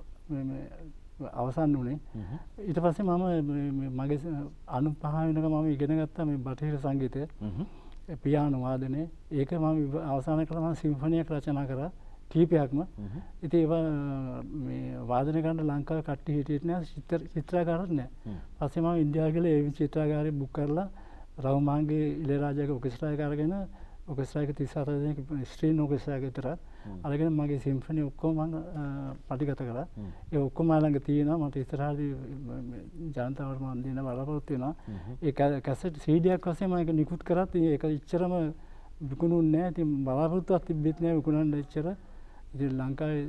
අවසන් වුණේ. ඊට පස්සේ මම මගේ 95 වෙනකම් මම ඉගෙන ගත්තා මේ බටහිර සංගීතය. පියානෝ වාදනය. ඒක මම අවසාන කළා මම සිම්ෆොනියක් රචනා කරා. කීපයක්ම. ඉතින් ඒවා මේ වාදනය කරන්න ලංකාවේ කට්ටිය හිටියෙත් නෑ, චිත්‍රාගාරත් නෑ. පස්සේ මම ඉන්දියාව ගිහලා ඒ චිත්‍රාගාරේ බුක් කරලා රවුමාන්ගේ ඉලේරාජාගේ ඔකෙස්ට්‍රා එක අරගෙන ඔකෙස්ට්‍රා එක 34 දෙනෙක් ස්ට්‍රින් ඔකෙස්ට්‍රා එක විතර අරගෙන මගේ සිම්ෆනි ඔක්කොම පටිගත කරා. ඒ ඔක්කොම ළඟ තියෙනවා. මට ඉස්සරහදී ජනතාවට මම දෙන බලාපොරොත්තු වෙනවා. ඒ කැසට් CD එකක් වශයෙන් මම ඒක නිකුත් කරත් ඒක ඉච්චරම විකුණුන්නේ නැහැ. ඉතින් බලාපොරොත්තුවක් තිබෙත් නැහැ විකුණන්න ඉච්චර. ඉතින් ලංකාවේ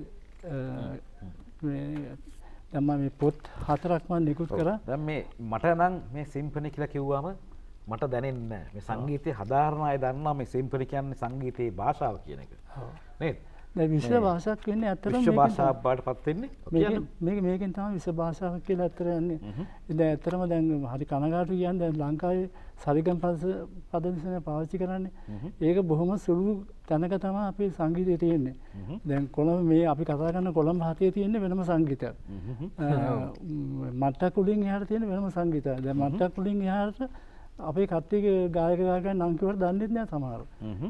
දැන් මම මේ පොත් 4ක් මම නිකුත් කරා. දැන් මේ මට නම් මේ සිම්ෆනි කියලා කිව්වම මට දැනෙන්නේ නැහැ. මේ සංගීතයේ හදාරන අය දන්නවා මේ සිම්ෆනි කියන්නේ සංගීතයේ භාෂාව කියන එක. නේද? දැන් විශ්ව භාෂාවක් වෙන්නේ ඇත්තටම විශ්ව භාෂාවක් බාටපත් වෙන්නේ. මේකෙන් තමයි විශ්ව භාෂාවක් කියලා ඇත්තට යන්නේ. ඉතින් ඇත්තටම දැන් හරි කනගාටු කියන්නේ දැන් ලංකාවේ සරිගම් පද මිශ්‍රණය පාවිච්චි කරන්නේ. ඒක බොහොම සුළු තැනක තමයි අපේ සංගීතය තියෙන්නේ. දැන් කොළඹ මේ අපි කතා කරන කොළඹ හතේ තියෙන්නේ වෙනම සංගීතයක්. මට්ටක් උඩින් එහාට තියෙන වෙනම සංගීතයක්. දැන් මට්ටක් උඩින් එහාට අපේ කට්ටියගේ ගායක ගායකයන් නම් කිව්වට දන්නේ නැහැ සමහරව.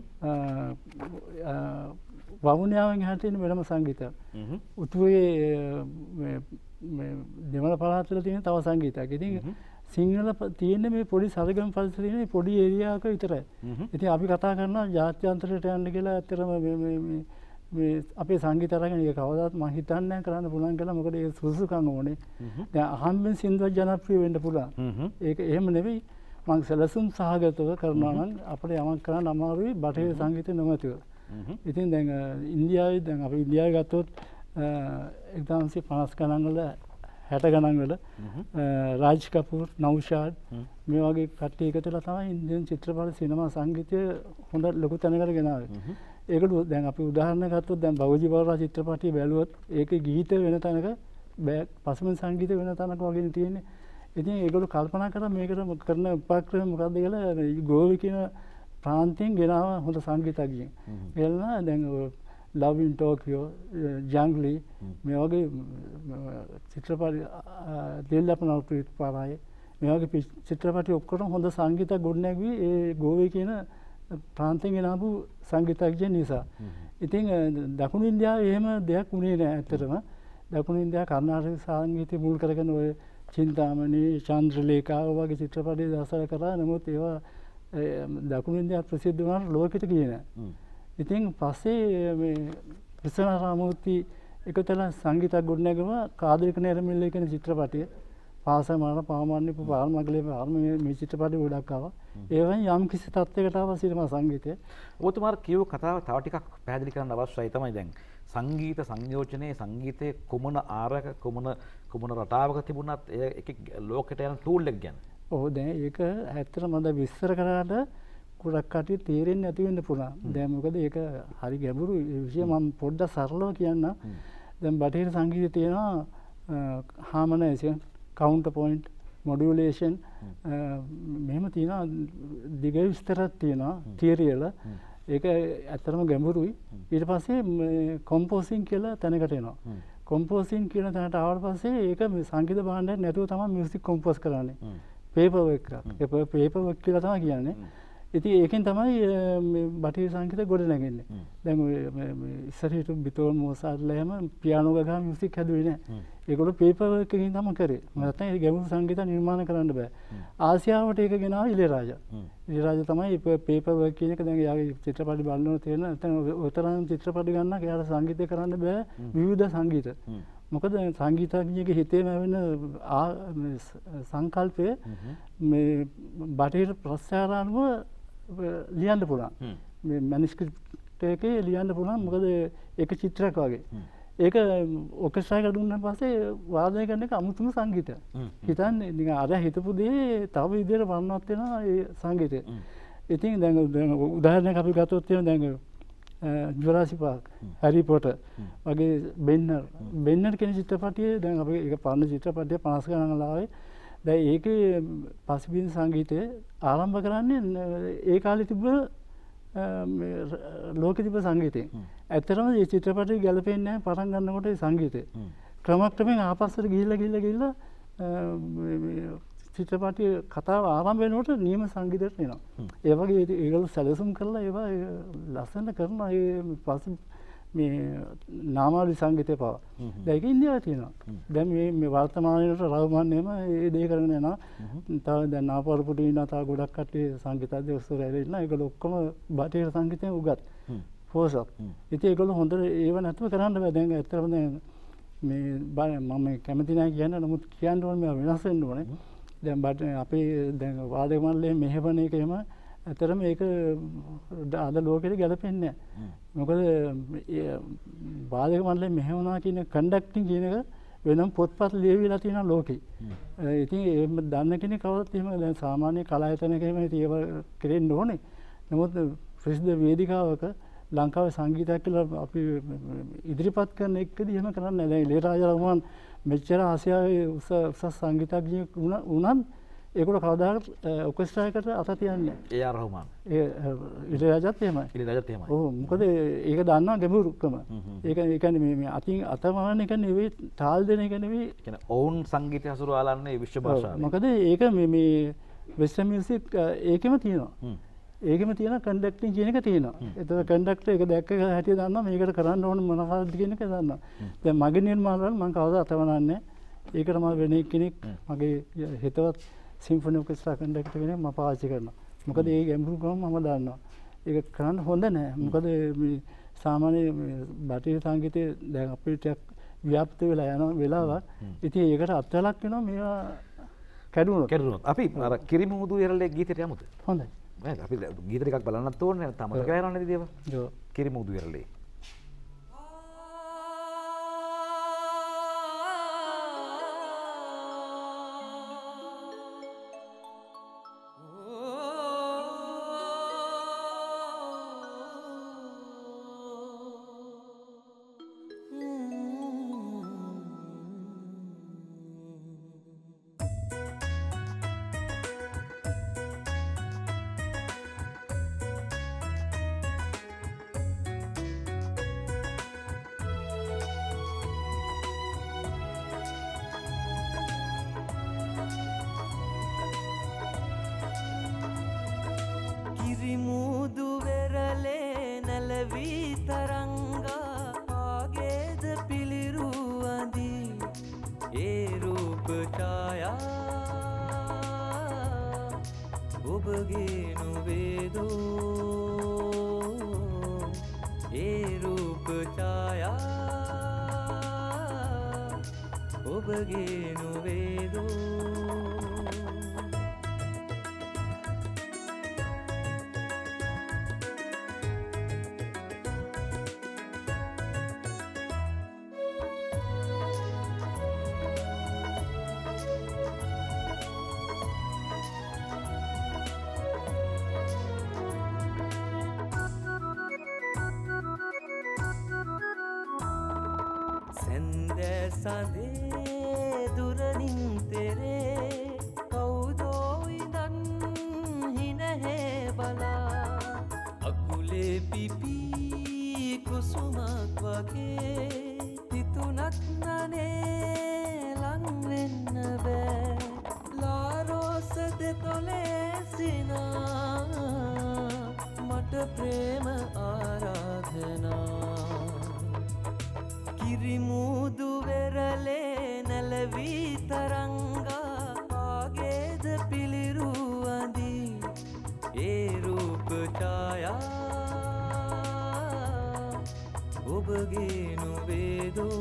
වවුනියාවෙන් එහාට තියෙන වෙනම සංගීතයක්. උතුරේ දෙමළ පළාත්වල තියෙන තව සංගීතයක්. ඉතින් සිංහල තියෙන්නේ මේ පොඩි සරගම් පරිසරයේ තියෙන පොඩි ඒරියාවක විතරයි. ඉතින් අපි කතා කරනවා ජාත්‍යන්තරයට යන්න කියලා ඇත්තටම මේ අපේ සංගීත අරගෙන ඒක කවදාවත් මම හිතන්නේ නැහැ කරන්න පුළුවන් කියලා. මොකද ඒක සුසුකම් ඕනේ. දැන් අහම්බෙන් සින්දුවක් ජනප්‍රිය වෙන්න පුළුවන්. ඒක එහෙම නෙවෙයි. මම සැලසුම් සහගතව කරනවා නම් අපිට යමක් කරන්න අමාරුයි බටහිර සංගීතය නොමැතිව. ඉතින් දැන් ඉන්දියාවේ දැන් අපි ඉන්දියාවේ ගත්තොත් 1950 ගණන් වල 60 ගණන් වල රාජ් කපූර් නෞෂාද් මේ වගේ කට්ටිය එකතු වෙලා තමයි ඉන්දියන් චිත්‍රපට සිනමා සංගීතය හොඳ ලොකු තැනකට ගෙනාවේ. ඒකට දැන් අපි උදාහරණ ගත්තොත් දැන් බවුජි බවරා චිත්‍රපටිය බැලුවොත් ඒකේ ගීත වෙන තැනක පසුබිම් සංගීත වෙන තැනක වගේ තියෙන්නේ. ඉතින් ඒගොල්ලෝ කල්පනා කරා මේකට කරන උපක්‍රම මොකක්ද කියලා ගෝවි කියන ප්‍රාන්තයෙන් ගෙනාව හොඳ සංගීතඥයෙක්. එළනා දැන් Love in Tokyo, Jangli මේ වගේ චිත්‍රපටි දෙල්ලපනල් ප්‍රීත් පාරාය මේ වගේ චිත්‍රපටි ඔක්කොම හොඳ සංගීත ගොඩනැගුවේ ඒ ගෝවි කියන ප්‍රාන්තයෙන් ගෙනාවු සංගීතඥයෙක් නිසා. ඉතින් දකුණු ඉන්දියාවේ එහෙම දෙයක් වුණේ නැහැ ඇත්තටම. දකුණු ඉන්දියාව කර්ණාටක සංගීතය මුල් කරගෙන ඔය චින්තාමණි චන්ද්‍රලේඛා වගේ චිත්‍රපටි දසල කරා. නමුත් ඒවා දකුණු ඉන්දියාව ප්‍රසිද්ධ වුණාට ලෝකෙට ගියේ නැහැ. ඉතින් පස්සේ මේ විශ්වනාථ රාමමූර්ති එකතන සංගීතයක් ගොඩනැගුවා කාදරික නේරමිල්ල කියන චිත්‍රපටිය. පාසමාන පාමන්නේ පාල්මගලේ මේ චිත්‍රපටි ගොඩක් ආවා. ඒවෙන් යම් කිසි තත්යකට ආවා සිනමා සංගීතය. ඔබතුමාට කියව කතාව තව ටිකක් පැහැදිලි කරන්න අවශ්‍යයි තමයි. දැන් සංගීත සංයෝජනයේ සංගීතයේ කුමන ආරක කුමන රටාවක තිබුණත් ඒක ලෝකෙට යන ටූල් එක ගැන. ඔව් දැන් ඒක ඇත්තටම මම විස්තර කරාට ගොඩක් කටිය තේරෙන්නේ නැති වෙන්න පුළුවන්. දැන් මොකද ඒක හරි ගැඹුරු විෂය. මම පොඩ්ඩක් සරලව කියන්නම්. දැන් බටහිර සංගීතයේ තියෙනවා harmonization, counterpoint, modulation මෙහෙම තියෙනවා. දිග විස්තරයක් තියෙනවා theory වල. ඒක ඇත්තටම ගැඹුරුයි. ඊට පස්සේ composing කියලා තැනකට එනවා. composing කියන තැනට ආවට පස්සේ ඒක සංගීත භාණ්ඩයක් නැතුව තමයි music compose කරන්නේ. paper work එකක්. ඒ paper work කියලා තමයි කියන්නේ. ඉතින් ඒකෙන් තමයි මේ බටහිර සංගීතය ගොඩ නැගෙන්නේ. දැන් ඔය ඉස්සර හිටු බිතෝන් මොසාර්ට්ලා එහෙම පියානෝ ගගා මියුසික් හැදුවේ නැහැ. ඒගොල්ලෝ පේපර් වර්ක් එකකින් තමයි කරේ. නැත්නම් ඒ ගැඹුරු සංගීත නිර්මාණ කරන්න බෑ. ආසියාවට ඒක ගෙනාවා ඉලේරාජා. ඉලේරාජා තමයි පේපර් වර්ක් කියන එක දැන් යාගේ චිත්‍රපටි බලනවා තේරෙන. නැත්නම් උතරම් චිත්‍රපටි ගන්නක එයාට සංගීතය කරන්න බෑ විවිධ සංගීත. මොකද සංගීතඥයෙකුගේ හිතේම වෙන සංකල්පය මේ බටහිර ප්‍රස්තාරානුව ලියන්න පුළුවන්. මේ මැනුස්ක්‍රිප්ට් එකේ ලියන්න පුළුවන්. මොකද ඒක චිත්‍රයක් වගේ. ඒක ඔකෙස්ට්‍රා එකට දුන්නාන් පස්සේ වාදනය කරන එක අමුතුම සංගීතයක්. හිතන්නේ නිකන් අර හිතපු දේ තව විදිහට වර්ණවත් වෙනවා ඒ සංගීතය. ඉතින් දැන් උදාහරණයක් අපි ගත්තොත් දැන් ජුරාසික් පාර්ක්, හැරි පොටර් වගේ බෙන්නර් කියන චිත්‍රපටියේ දැන් අපි ඒක පරණ චිත්‍රපටිය 50 ගණන් ආවේ. දැන් ඒකේ පසුබිම් සංගීතය ආරම්භ කරන්නේ ඒ කාලේ තිබ්බ ලෝකෙ තිබ්බ සංගීතයෙන්. ඇත්තටම මේ චිත්‍රපටිය ගැලපෙන්නේ නැහැ පටන් ගන්නකොට ඒ සංගීතය. ක්‍රමක්‍රමයෙන් ආපස්සට ගිහිල්ලා චිත්‍රපටිය කතාව ආරම්භ වෙනකොට නියම සංගීතයට එනවා. ඒ වගේ ඒගොල්ලෝ සැලසුම් කරලා ඒවා ලස්සන කරනවා. ඒ පසු මේ නාමාවලි සංගීතය පවා. දැන් ඒක ඉන්දියාවේ තියෙනවා. දැන් මේ වර්තමානයේට රවුමන්නේම ඒ දේ කරගෙන යනවා. තව දැන් නාපවරපුටි ඉන්නවා. තව ගොඩක් කට්ටිය සංගීතඥයෝ ඉස්සරහ ඉන්නවා. ඒගොල්ලෝ ඔක්කොම බටහිර සංගීතයෙන් උගත්. පෝසත්. ඉතින් ඒගොල්ලෝ හොඳට ඒව නැතුව කරන්න බෑ. දැන් ඇත්තටම දැන් මේ මම කැමති නැහැ කියන්න නමුත් කියන්න ඕනේ මේවා වෙනස් වෙන්න ඕනේ. දැන් අපේ දැන් වාදක මණ්ඩලයේ මෙහෙවන එක එහෙම ඇත්තටම ඒක අද ලෝකෙට ගැලපෙන්නේ නැහැ. මොකද වාදක මණ්ඩලයේ මෙහෙවනවා කියන කන්ඩක්ටිං කියන එක වෙනම පොත්පත් ලියවිලා තියෙනවා ලෝකේ. ඉතින් ඒ දන්න කෙනෙක් කවුරුත් එහෙම දැන් සාමාන්‍ය කලායතනක එහෙම ඒව කෙරෙන්න ඕනේ. නමුත් ප්‍රසිද්ධ වේදිකාවක ලංකාවේ සංගීතයක් කියලා අපි ඉදිරිපත් කරන එකදී එහෙම කරන්නේ නැහැ. දැන් ඉලේරාජා රහමාන් මෙච්චර ආසියාවේ උසස් සංගීතඥයෙක් වුණත් ඒකට කවදාකවත් ඔකෙස්ට්‍රා එකට අත තියන්නේ නැහැ. ඒ රහමාන්. ඒ ඉලේරාජාත් එහෙමයි. ඉලේරාජාත් එහෙමයි. ඔව් මොකද ඒක දන්නවා ගැඹුරුකම. ඒක කියන්නේ මේ අතින් අතමවන එක නෙවෙයි තාල් දෙන එක නෙවෙයි. කියන්නේ ඔවුන් සංගීතය හසුරවාලන්නේ විශ්ව භාෂාවේ. මොකද ඒක මේ වෙස්ටර්න් මියුසික් ඒකෙම තියෙනවා. ඒකෙම තියෙන කන්ඩක්ටිං කියන එක තියෙනවා. එතකොට කන්ඩක්ටර් එක දැක්ක හැටි දන්නවා මේකට කරන්න ඕන මොනවද කියන එක දන්නවා. දැන් මගේ නිර්මාණවල මම කවදා අතවනන්නේ නැහැ. ඒකට මම වෙන කෙනෙක් මගේ හිතවත් සිම්ෆොනි ඔකෙස්ට්‍රා කන්ඩක්ටර් කෙනෙක් මම පාවිච්චි කරනවා. මොකද ඒ ගැඹුරුකම මම දන්නවා. ඒක කරන්න හොඳ නැහැ. මොකද මේ සාමාන්‍ය බටහිර සංගීතයේ දැන් අපිට ව්‍යාප්ත වෙලා යන වෙලාවක්. ඉතින් ඒකට අත්වලක් වෙනවා මේවා කැඩුනොත්. අපි අර කිරිමුදු වෙරළේ ගීතයට යමුද? හොඳයි. අපි ගීත ටිකක් බලන්නත් ඕනේ නැත්නම් මතක වෙනව නේද දේව? ඔව්. කිරිමුදු වෙරළේ. කිරිමුදු වෙරළේ නැලවී තරංගා ආගේද පිළිරුවදී ඒ රූප ඡායා ඔබගේ නුවේදෝ ඒ රූප ඡායා ඔබගේ නුවේදෝ සඳේ දුරනින් තෙරේ කවුදෝ ඉඳන් හිනහේ බලා අකුලේ පිපී කුසුමක් වගේ හිතුනත් නනේ ලං වෙන්න බෑ ලාරෝස දෙතොලේ සිනා මට ප්‍රේම ආරාධනා කිරිමුදු වෙරළේ නැලවී තරංගා ආගේද පිළිරුවදී ඒ රූප ඡායා ඔබගේ නුවේදෝ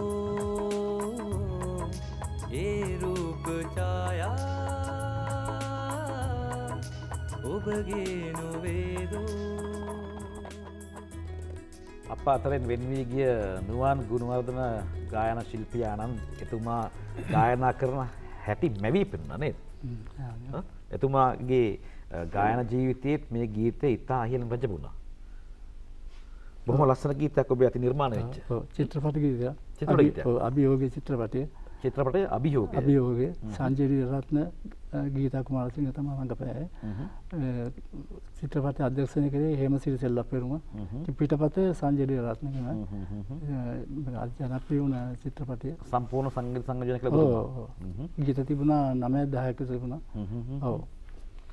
ඒ රූප ඡායා ඔබගේ නුවේදෝ අප අතරින් වෙන්වී ගිය නුවන් ගුණවර්ධන ගායන ශිල්පියාණන් එතුමා ගායනා කරන හැටි මැවී පෙනුණා නේද? එතුමාගේ ගායන ජීවිතයේත් මේ ගීතය ඉතා ඉහළින් රජබුණා. බොහොම ලස්සන ගීතයක් ඔබ අති නිර්මාණය වෙච්ච. ඔව් චිත්‍රපට ගීතයක්. අභියෝගයේ චිත්‍රපටයේ අභියෝගයේ සංජීවී රත්න ගීතා කුමාරසිංහ තමයි රංගපෑවේ. චිත්‍රපටයේ අධ්‍යක්ෂණය කරේ හේමසිරි සෙල්ලප්පෙරුම. පිටපතේ සංජීවී රත්න කෙනා. ජනප්‍රිය වුණ චිත්‍රපටය. සම්පූර්ණ සංගීත සංයෝජනය කළා. ගීත තිබුණා 9 10ක තිබුණා. ඔව්.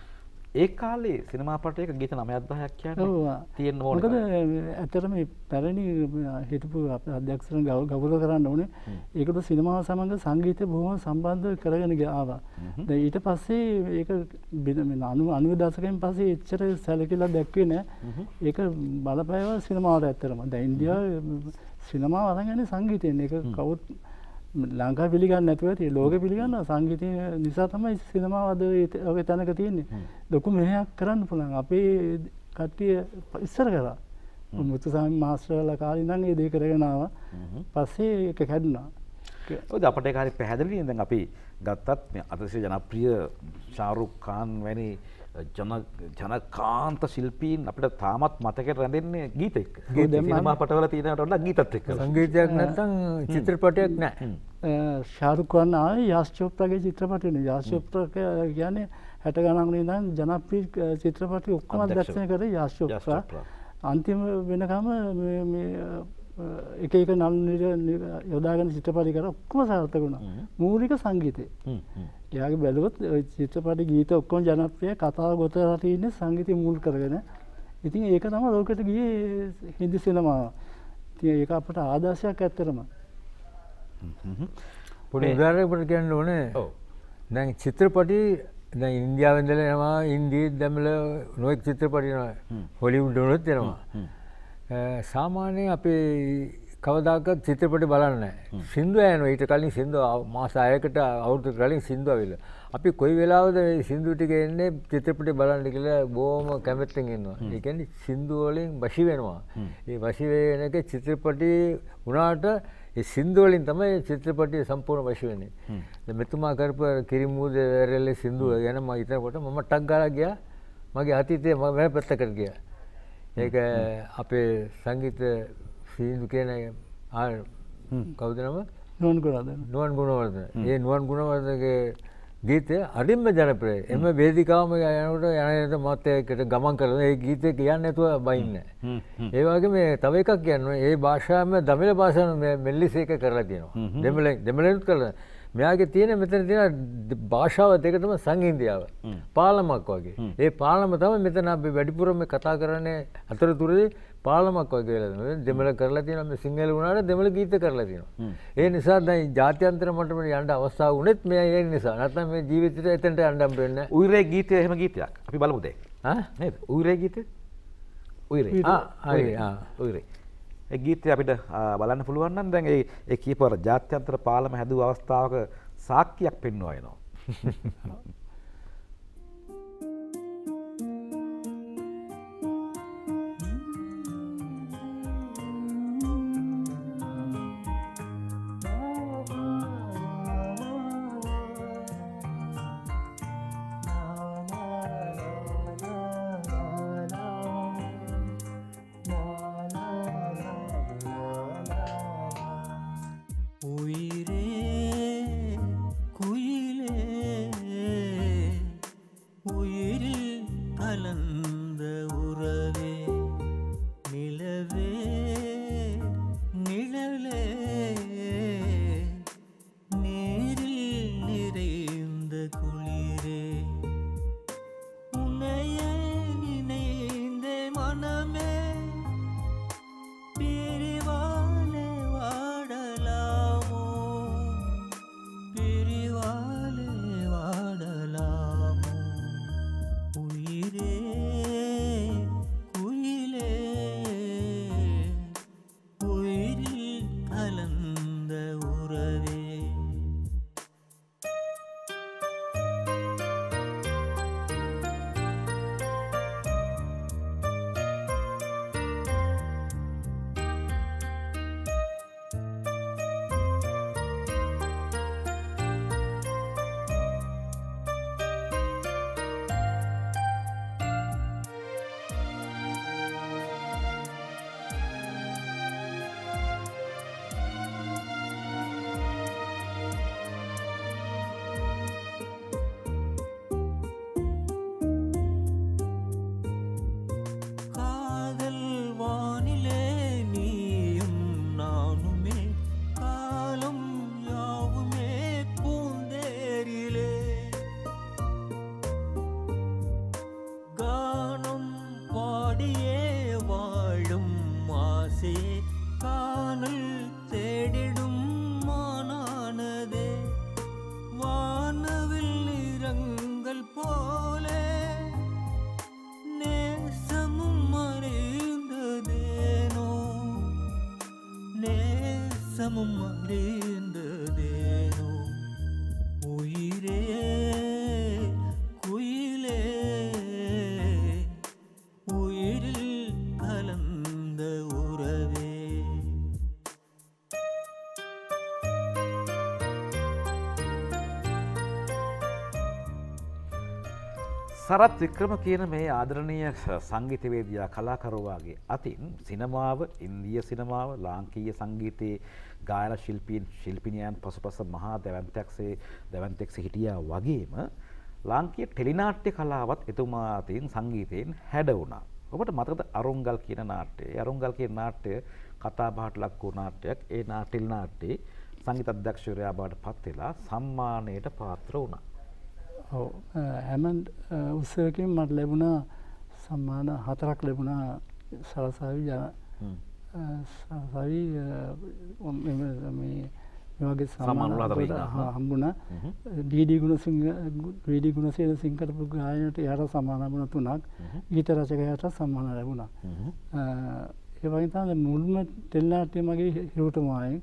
ඒ කාලේ සිනමාපටයක ගීත 9-10ක් කියන්නේ ඔව්. තියෙන්න ඕන. මොකද ඇත්තටම මේ පැරණි හිටපු අපේ අධ්‍යක්ෂකයන් ගෞරව කරන්න ඕනේ. ඒකට සිනමාව සමග සංගීතය බොහොම සම්බන්ධ කරගෙන ආවා. දැන් ඊට පස්සේ ඒක 90 දශකයෙන් පස්සේ එච්චර සැලකිලා දැක්වේ නෑ. ඒක බලපෑව සිනමාවට ඇත්තටම. දැන් ඉන්දියාවේ සිනමාව අරන් යන්නේ සංගීතයෙන්. ඒක කවුත් ලංකාව පිළිගන්නේ නැතුව ඇති ලෝකෙ පිළිගන්න සංගීතය නිසා තමයි සිනමාව අද ඔය තැනක තියෙන්නේ. ලොකු මෙහෙයක් කරන්න පුළුවන්. අපේ කට්ටිය ඉස්සර කරා. මුතුසාමි මාස්ටර්ලා කාලේ ඉඳන් ඒ දේ කරගෙන ආවා. පස්සේ ඒක කැඩුනා. ඔය අපට ඒක හරි පැහැදිලි. දැන් අපි ගත්තත් මේ අතිශය ජනප්‍රිය ශාරුක් ખાන් වැනි ජනකාන්ත ශිල්පීන් අපිට තාමත් මතකයට රැඳෙන්නේ ගීත එක්ක. සිනමා පටවල තියෙනට වඩා ගීතත් එක්ක. සංගීතයක් නැත්නම් චිත්‍රපටයක් නැහැ. ශාරුක් ખાන් ආවේ යාස් චෝප්‍රාගේ චිත්‍රපටයනේ. යාස් චෝප්‍රා කියන්නේ 60 ගණන් ඉඳන් ජනප්‍රිය චිත්‍රපට ඔක්කොම අධ්‍යක්ෂණය කරේ යාස් චෝප්‍රා. අන්තිම වෙනකම මේ එක එක නම් යොදාගෙන චිත්‍රපටි කරා ඔක්කොම සාර්ථක වුණා. මූලික සංගීතය. එයාගේ බැලුවොත් ওই චිත්‍රපටි ගීත ඔක්කොම ජනප්‍රිය කතාව ගොතලා තියෙන්නේ සංගීතය මුල් කරගෙන. ඉතින් ඒක තමයි ලෝකෙට ගියේ හින්දි සිනමාව. ඉතින් ඒක අපට ආදර්ශයක් ඇත්තටම. පොඩි උදාහරණයක් කියන්න ඕනේ. ඔව්. දැන් චිත්‍රපටි දැන් ඉන්දියාවෙන් ඉඳලා එනවා ඉන්දි දමල නොයෙක් චිත්‍රපටි එනවා. හොලිවුඩ් වලත් එනවා. සාමාන්‍යයෙන් අපේ කවදාකවත් චිත්‍රපටි බලන්නේ නැහැ. සින්දු ඇහෙනවා. ඊට කලින් සින්දු මාස 6කට අවුරුදු කලින් සින්දු ආවිලා. අපි කොයි වෙලාවද මේ සින්දු ටික එන්නේ චිත්‍රපටි බලන්න කියලා බොහොම කැමැත්තෙන් ඉන්නවා. ඒ කියන්නේ සින්දු වලින් වශී වෙනවා. ඒ වශී වෙන එක චිත්‍රපටි වුණාට ඒ සින්දු වලින් තමයි චිත්‍රපටිය සම්පූර්ණ වශී වෙන්නේ. දැන් මෙතුමා කරපු කිරිමුද වැරෙල්ලේ සින්දුව ගැන මම හිතනකොට මම ටක් ගාලා ගියා. මගේ අතීතයේ මම වෙන පැත්තකට ගියා. ඒක අපේ සංගීත සින්දු කියන කවුද නම? නුවන් ගුණවර්ධන. නුවන් ගුණවර්ධන. ඒ නුවන් ගුණවර්ධනගේ ගීතය හරිම ජනප්‍රියයි. එම වේදිකාවම යනකොට යනකොට මත් එක්කට ගමන් කරලා ඒ ගීතේ කියන්නේ නැතුව බයින්නේ නැහැ. ඒ වගේ මේ තව එකක් කියන්නේ ඒ භාෂාවෙම දමිළ භාෂාවෙම මෙල්ලිස් එක කරලා තියෙනවා. දෙමළෙනුත් කරලා. මෙයාගේ තියෙන මෙතන තියෙන භාෂාව දෙක තමයි සංහිඳියාව. පාලමක් වගේ. ඒ පාලම තමයි මෙතන අපි වැඩිපුරම කතා කරන්නේ අතරතුරදී පාලමක් වගේ වෙලා තියෙනවා. දෙමළ කරලා තියෙනවා මේ සිංහල වුණාට දෙමළ ගීත කරලා තියෙනවා. ඒ නිසා දැන් ජාත්‍යන්තර මට්ටමට යන්න අවස්ථාව උනේත් මේ ඒ නිසා. නැත්නම් මේ ජීවිතේට එතනට යන්න හම්බ වෙන්නේ නැහැ. උයිරේ ගීතය එහෙම ගීතයක්. අපි බලමු දැන්. නේද? උයිරේ ගීතය. උයිරේ. හරි. උයිරේ. ඒ ගීතය අපිට බලන්න පුළුවන් නම් දැන් ඒ කීපවර ජාත්‍යන්තර පාලම හැදුව අවස්ථාවක සාක්කියක් පෙන්වනවා එනවා. தினமும் அறிந்ததேனோ உயிரே குயிலே உயிரில் கலந்த உறவே. සරත් වික්‍රම කියන මේ ආදරණීය සංගීතවේදියා කලාකරුවාගේ අතින් සිනමාව, ඉන්දිය සිනමාව, ලාංකීය සංගීතයේ ගායන ශිල්පිනියන් පසුපස මහා දැවැන්තෙක්සේ හිටියා වගේම ලාංකීය ටෙලිනාට්‍ය කලාවත් එතුමා අතින් සංගීතයෙන් හැඩ වුණා. ඔබට මතකද අරුංගල් කියන නාට්‍යය? අරුංගල් කියන නාට්‍යය කතාබහට ලක් වූ නාට්‍යයක්. ඒ ටෙලිනාට්‍යයේ සංගීත අධ්‍යක්ෂකවරයා බවට පත් වෙලා සම්මානයට පාත්‍ර වුණා. හැම උත්සවයකින් මට ලැබුණා සම්මාන 4ක් ලැබුණා. සරසවි මේ වගේ සම්මාන හම්බුණා. ඩී ගුණසේන සිංකරපු ගායනයට එයාට සම්මාන ලැබුණා 3ක්. ගීත රචකයාට සම්මාන ලැබුණා. ඒ වගේ තමයි මුල්ම ටෙලිනාට්‍ය මගේ හිරුටමාවෙන්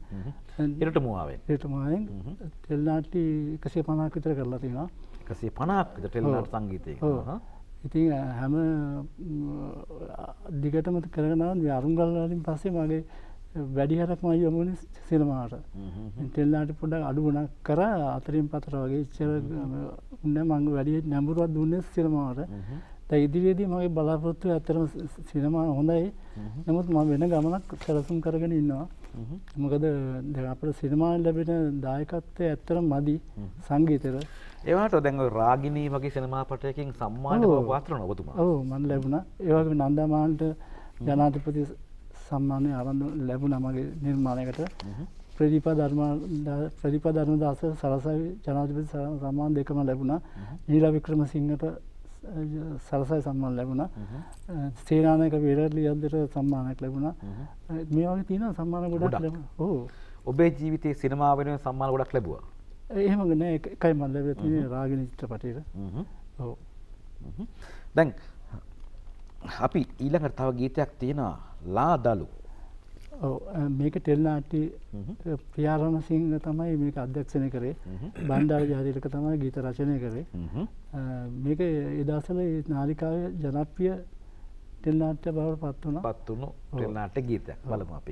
ටෙලිනාට්‍ය 150ක් විතර කරලා තියෙනවා. 150ක් විතර ටෙලිනාට්‍ය සංගීතයක. ඉතින් හැම දිගටම කරගෙන ආවා. අරුංගල් වලින් පස්සේ මගේ වැඩි හරක් මම යමුනේ සිනමාවට. ටෙලිනාට්‍ය පොඩ්ඩක් අඩු වුණා කරා අතරින් පතර වගේ ඉච්චර උන්නේ මම වැඩි නැඹුරුවක් දුන්නේ සිනමාවට. දැන් ඉදිරියේදී මගේ බලාපොරොත්තු ඇත්තටම සිනමා හොඳයි. නමුත් මම වෙන ගමනක් සැලසුම් කරගෙන ඉන්නවා. මොකද දැන් අපේ සිනමාවෙන් ලැබෙන දායකත්වය ඇත්තටම මදි සංගීතෙට. ඒවට දැන් ඔය රාගිනී වගේ සිනමාපටයකින් සම්මාන පාත්‍ර වෙනවා ඔබතුමා. ඔව් මම ලැබුණා. ඒ වගේම නන්දාමාන්ට ජනාධිපති සම්මානය ආරම්භ ලැබුණා මගේ නිර්මාණයකට. ප්‍රදීපා ධර්මදාස සරසවි ජනාධිපති සම්මාන දෙකම ලැබුණා. නීලා වික්‍රමසිංහට සරසවි සම්මාන ලැබුණා. සේනානායක වීරලි යද්දට සම්මානයක් ලැබුණා. මේ වගේ තියෙන සම්මාන ගොඩක් ලැබුණා. ඔව්. ඔබේ ජීවිතයේ සිනමාව වෙනුවෙන් සම්මාන ගොඩක් ලැබුවා. එහෙම නෑ එකයි මම ලැබෙලා තියෙන්නේ රාගිනී චිත්‍රපටයට. ඔව්. දැන් අපි ඊළඟට තව ගීතයක් තියෙනවා ලාදලු. ඔව් මේක ටෙලිනාට්‍ය ප්‍රියාරණ සිංහ තමයි මේක අධ්‍යක්ෂණය කරේ. බණ්ඩාර ජාතිලක තමයි ගීත රචනය කරේ. මේක ඒ දවස්වල නාලිකාවේ ජනප්‍රිය ටෙලිනාට්‍ය බවට පත් වුණු ටෙලිනාට්‍ය ගීතයක් බලමු අපි.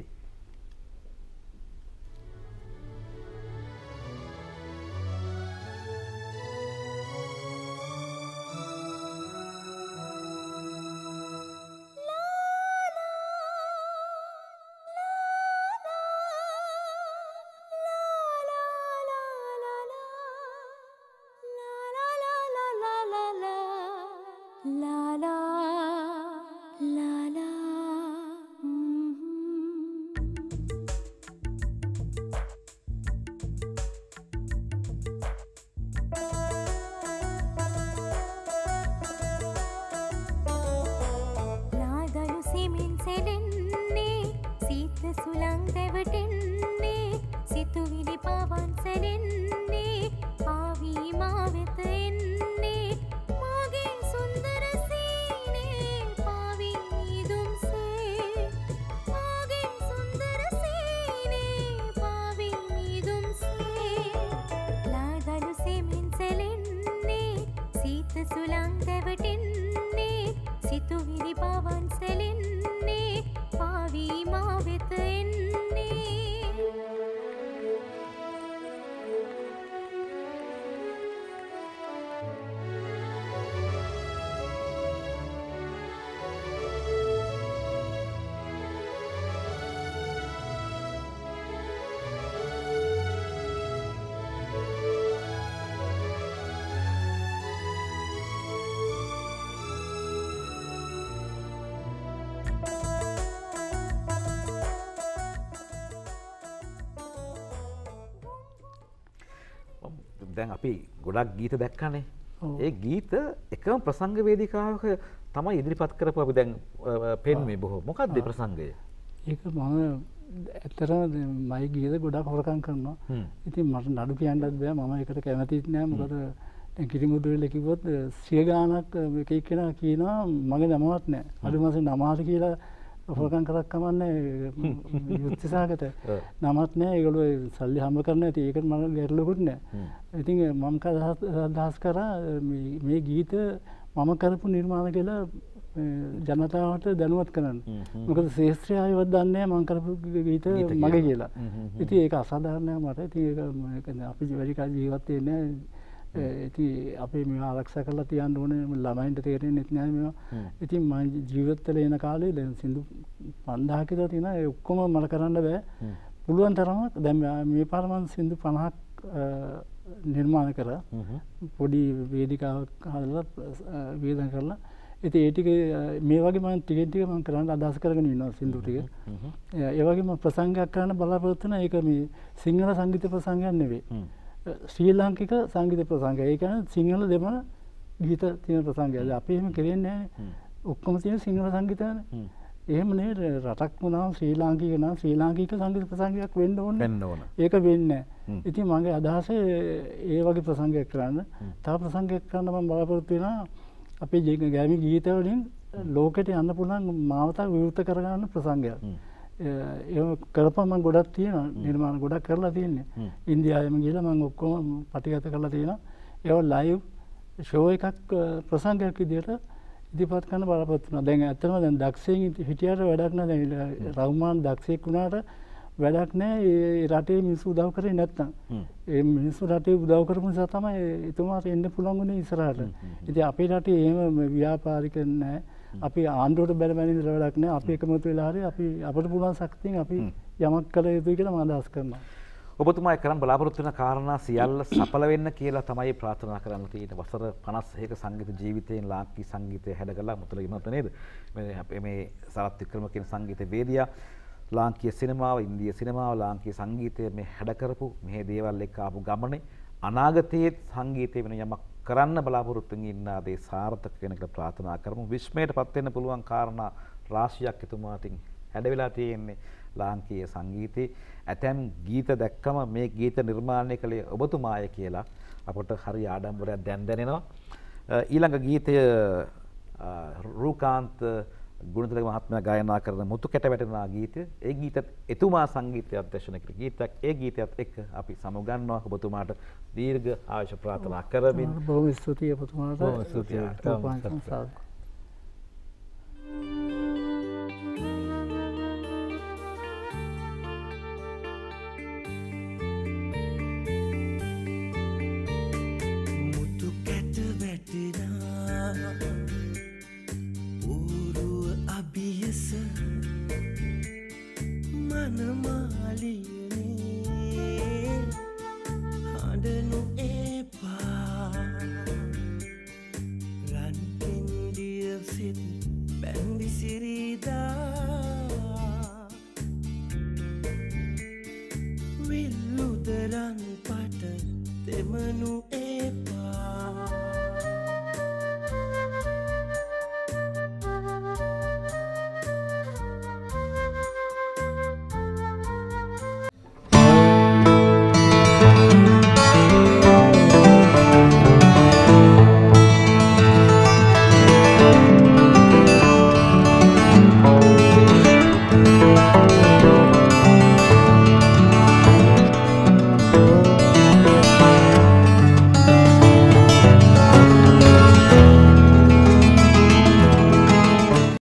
දැන් අපි ගොඩක් ගීත දැක්කනේ. ඒ ගීත එකම ප්‍රසංග වේදිකාවක තමයි ඉදිරිපත් කරපුවා අපි දැන් පෙන්වන්නේ බොහෝ. මොකක්ද ප්‍රසංගය? ඒක මම ඇත්තටම මයි ගීත ගොඩක් හොරකම් කරනවා. ඉතින් මට නඩු කියන්නත් බෑ. මම ඒකට කැමතිත් නෑ. මොකද දැන් කිරිමුදුරේ කිව්වොත් 100 ගාණක් එක එක්කෙනා කියනවා මගේ නමවත් නෑ. අඩු මාසේ නමාට කියලා හොරකම් කරක් කමන්නේ යුක්තිසහගත නමත් නෑ ඒගොල්ලෝ සල්ලි හම්බ කරන්න ඇති ඒකට මම ගැටලුකුත් නෑ. ඉතින් මම අදහස් කරා මේ ගීත මම කරපු නිර්මාණ කියලා ජනතාවට දැනුවත් කරන්න. මොකද ශ්‍රේෂ්ඨය අයවත් දන්නේ මම කරපු ගීත මගේ කියලා. ඉතින් ඒක අසාධාරණයි මට. ඉතින් ඒක අපි වැඩි කාල ජීවත් වෙන්නේ ඉතින් අපි මේවා ආරක්ෂා කරලා තියන්න ඕනේ ළමයින්ට තේරෙන්නේ නැහැ මේවා. ඉතින් මම ජීවිතවල එන කාලේ දැන් සින්දු 5000ක විතර තියෙනවා ඒ ඔක්කොම මට කරන්න බෑ. පුළුවන් තරමක් දැන් මේ පාර මම සින්දු 50ක් නිර්මාණ කරා. පොඩි වේදිකාවක් හදලා වේදන් කරලා ඉතින් ඒ ටික මේ වගේ මම ටික මම කරන්න අදහස් කරගෙන ඉන්නවා සින්දු ටික. ඒ වගේම ප්‍රසංගයක් කරන්න බලාපොරොත්තු වෙනවා. ඒක මේ සිංහල සංගීත ප්‍රසංගයක් නෙවෙයි. ශ්‍රී ලාංකික සංගීත ප්‍රසංගය. ඒ කියන්නේ සිංහල දෙමළ ගීත තියෙන ප්‍රසංගය. අපි එහෙම කරන්නේ නැහැ. ඔක්කොම තියෙන සිංහල සංගීතයනේ. එහෙම නේ රටක් වුණාම ශ්‍රී ලාංකික නම් ශ්‍රී ලාංකික සංගීත ප්‍රසංගයක් වෙන්න ඕනේ. ඒක වෙන්නේ නැහැ. ඉතින් මගේ අදහස ඒ වගේ ප්‍රසංගයක් කරන්න. තව ප්‍රසංගයක් කරන්න මම බලාපොරොත්තු වෙනවා. අපේ ගෑමි ගීත වලින් ලෝකෙට යන්න පුළුවන් මාවතක් විවෘත කරගන්න ප්‍රසංගයක්. ඒ කරපම මම ගොඩක් තියෙනවා නිර්මාණ ගොඩක් කරලා තියෙන්නේ. ඉන්දියාවෙම ගිහලා මම ඔක්කොම පටිගත කරලා තියෙනවා. ඒව ලයිව් ෂෝ එකක් ප්‍රසංගයක් විදියට ඉදිරිපත් කරන්න බලාපොරොත්තු වෙනවා. දැන් ඇත්තටම දැන් දක්ෂයෙන් හිටියට වැඩක් නැහැ. දැන් රහුමාන් දක්ෂයෙක් වුණාට වැඩක් නැහැ. ඒ රටේ මිනිස්සු උදව් කරේ නැත්නම්. ඒ මිනිස්සු රටේ උදව් කරපු නිසා තමයි එතුමාට එන්න පුළුවන් වුණේ ඉස්සරහට. ඉතින් අපේ රටේ එහෙම ව්‍යාපාරික නැහැ. අපි ආණ්ඩුවට බැලමැනි ඉඳලා වැඩක් නැහැ. අපි එකමතු වෙලා හරි අපි අපිට පුළුවන් ශක්තියෙන් අපි යමක් කළ යුතුයි කියලා මම අදහස් කරනවා. ඔබතුමා කරන් බලාපොරොත්තු වෙන කාරණා සියල්ල සඵල වෙන්න කියලා තමයි ප්‍රාර්ථනා කරන්න තියෙන්නේ. වසර 51ක සංගීත ජීවිතයෙන් ලාංකික සංගීතය හැඩගලා මුතලගෙනත් නේද? මේ සරත් වික්‍රම කියන සංගීත වේදියා ලාංකීය සිනමාව, ඉන්දිය සිනමාව, ලාංකීය සංගීතය මේ හැඩ කරපු මේ දේවල් එක්ක ආපු ගමනේ අනාගතයේ සංගීතය වෙන යමක් කරන්න බලාපොරොත්තු ඉන්න ආදී සාර්ථක වෙන කියලා ප්‍රාර්ථනා කරමු. විස්මයටපත් වෙන්න පුළුවන් කාරණා රාශියක් එතුමාටින් හැඩ වෙලා තියෙන්නේ ලාංකීය සංගීතේ. ඇතැම් ගීත දැක්කම මේ ගීත නිර්මාණය කළේ ඔබතුමාය කියලා අපට හරි ආඩම්බරයක් දැනෙනවා. ඊළඟ ගීතය රූකාන්ත ගුණතිලක මහත්මයා ගායනා කරන මුතු කැට වැටෙනා ගීතය. ඒ ගීතත් එතුමා සංගීතය අධ්‍යක්ෂණය කළ ගීතයක්. ඒ ගීතයත් එක්ක අපි සමුගන්නවා. ඔබතුමාට දීර්ඝ ආයුෂ ප්‍රාර්ථනා කරමින් බොහොම ස්තුතියි ඔබතුමාට. බොහොම ස්තුතියි. City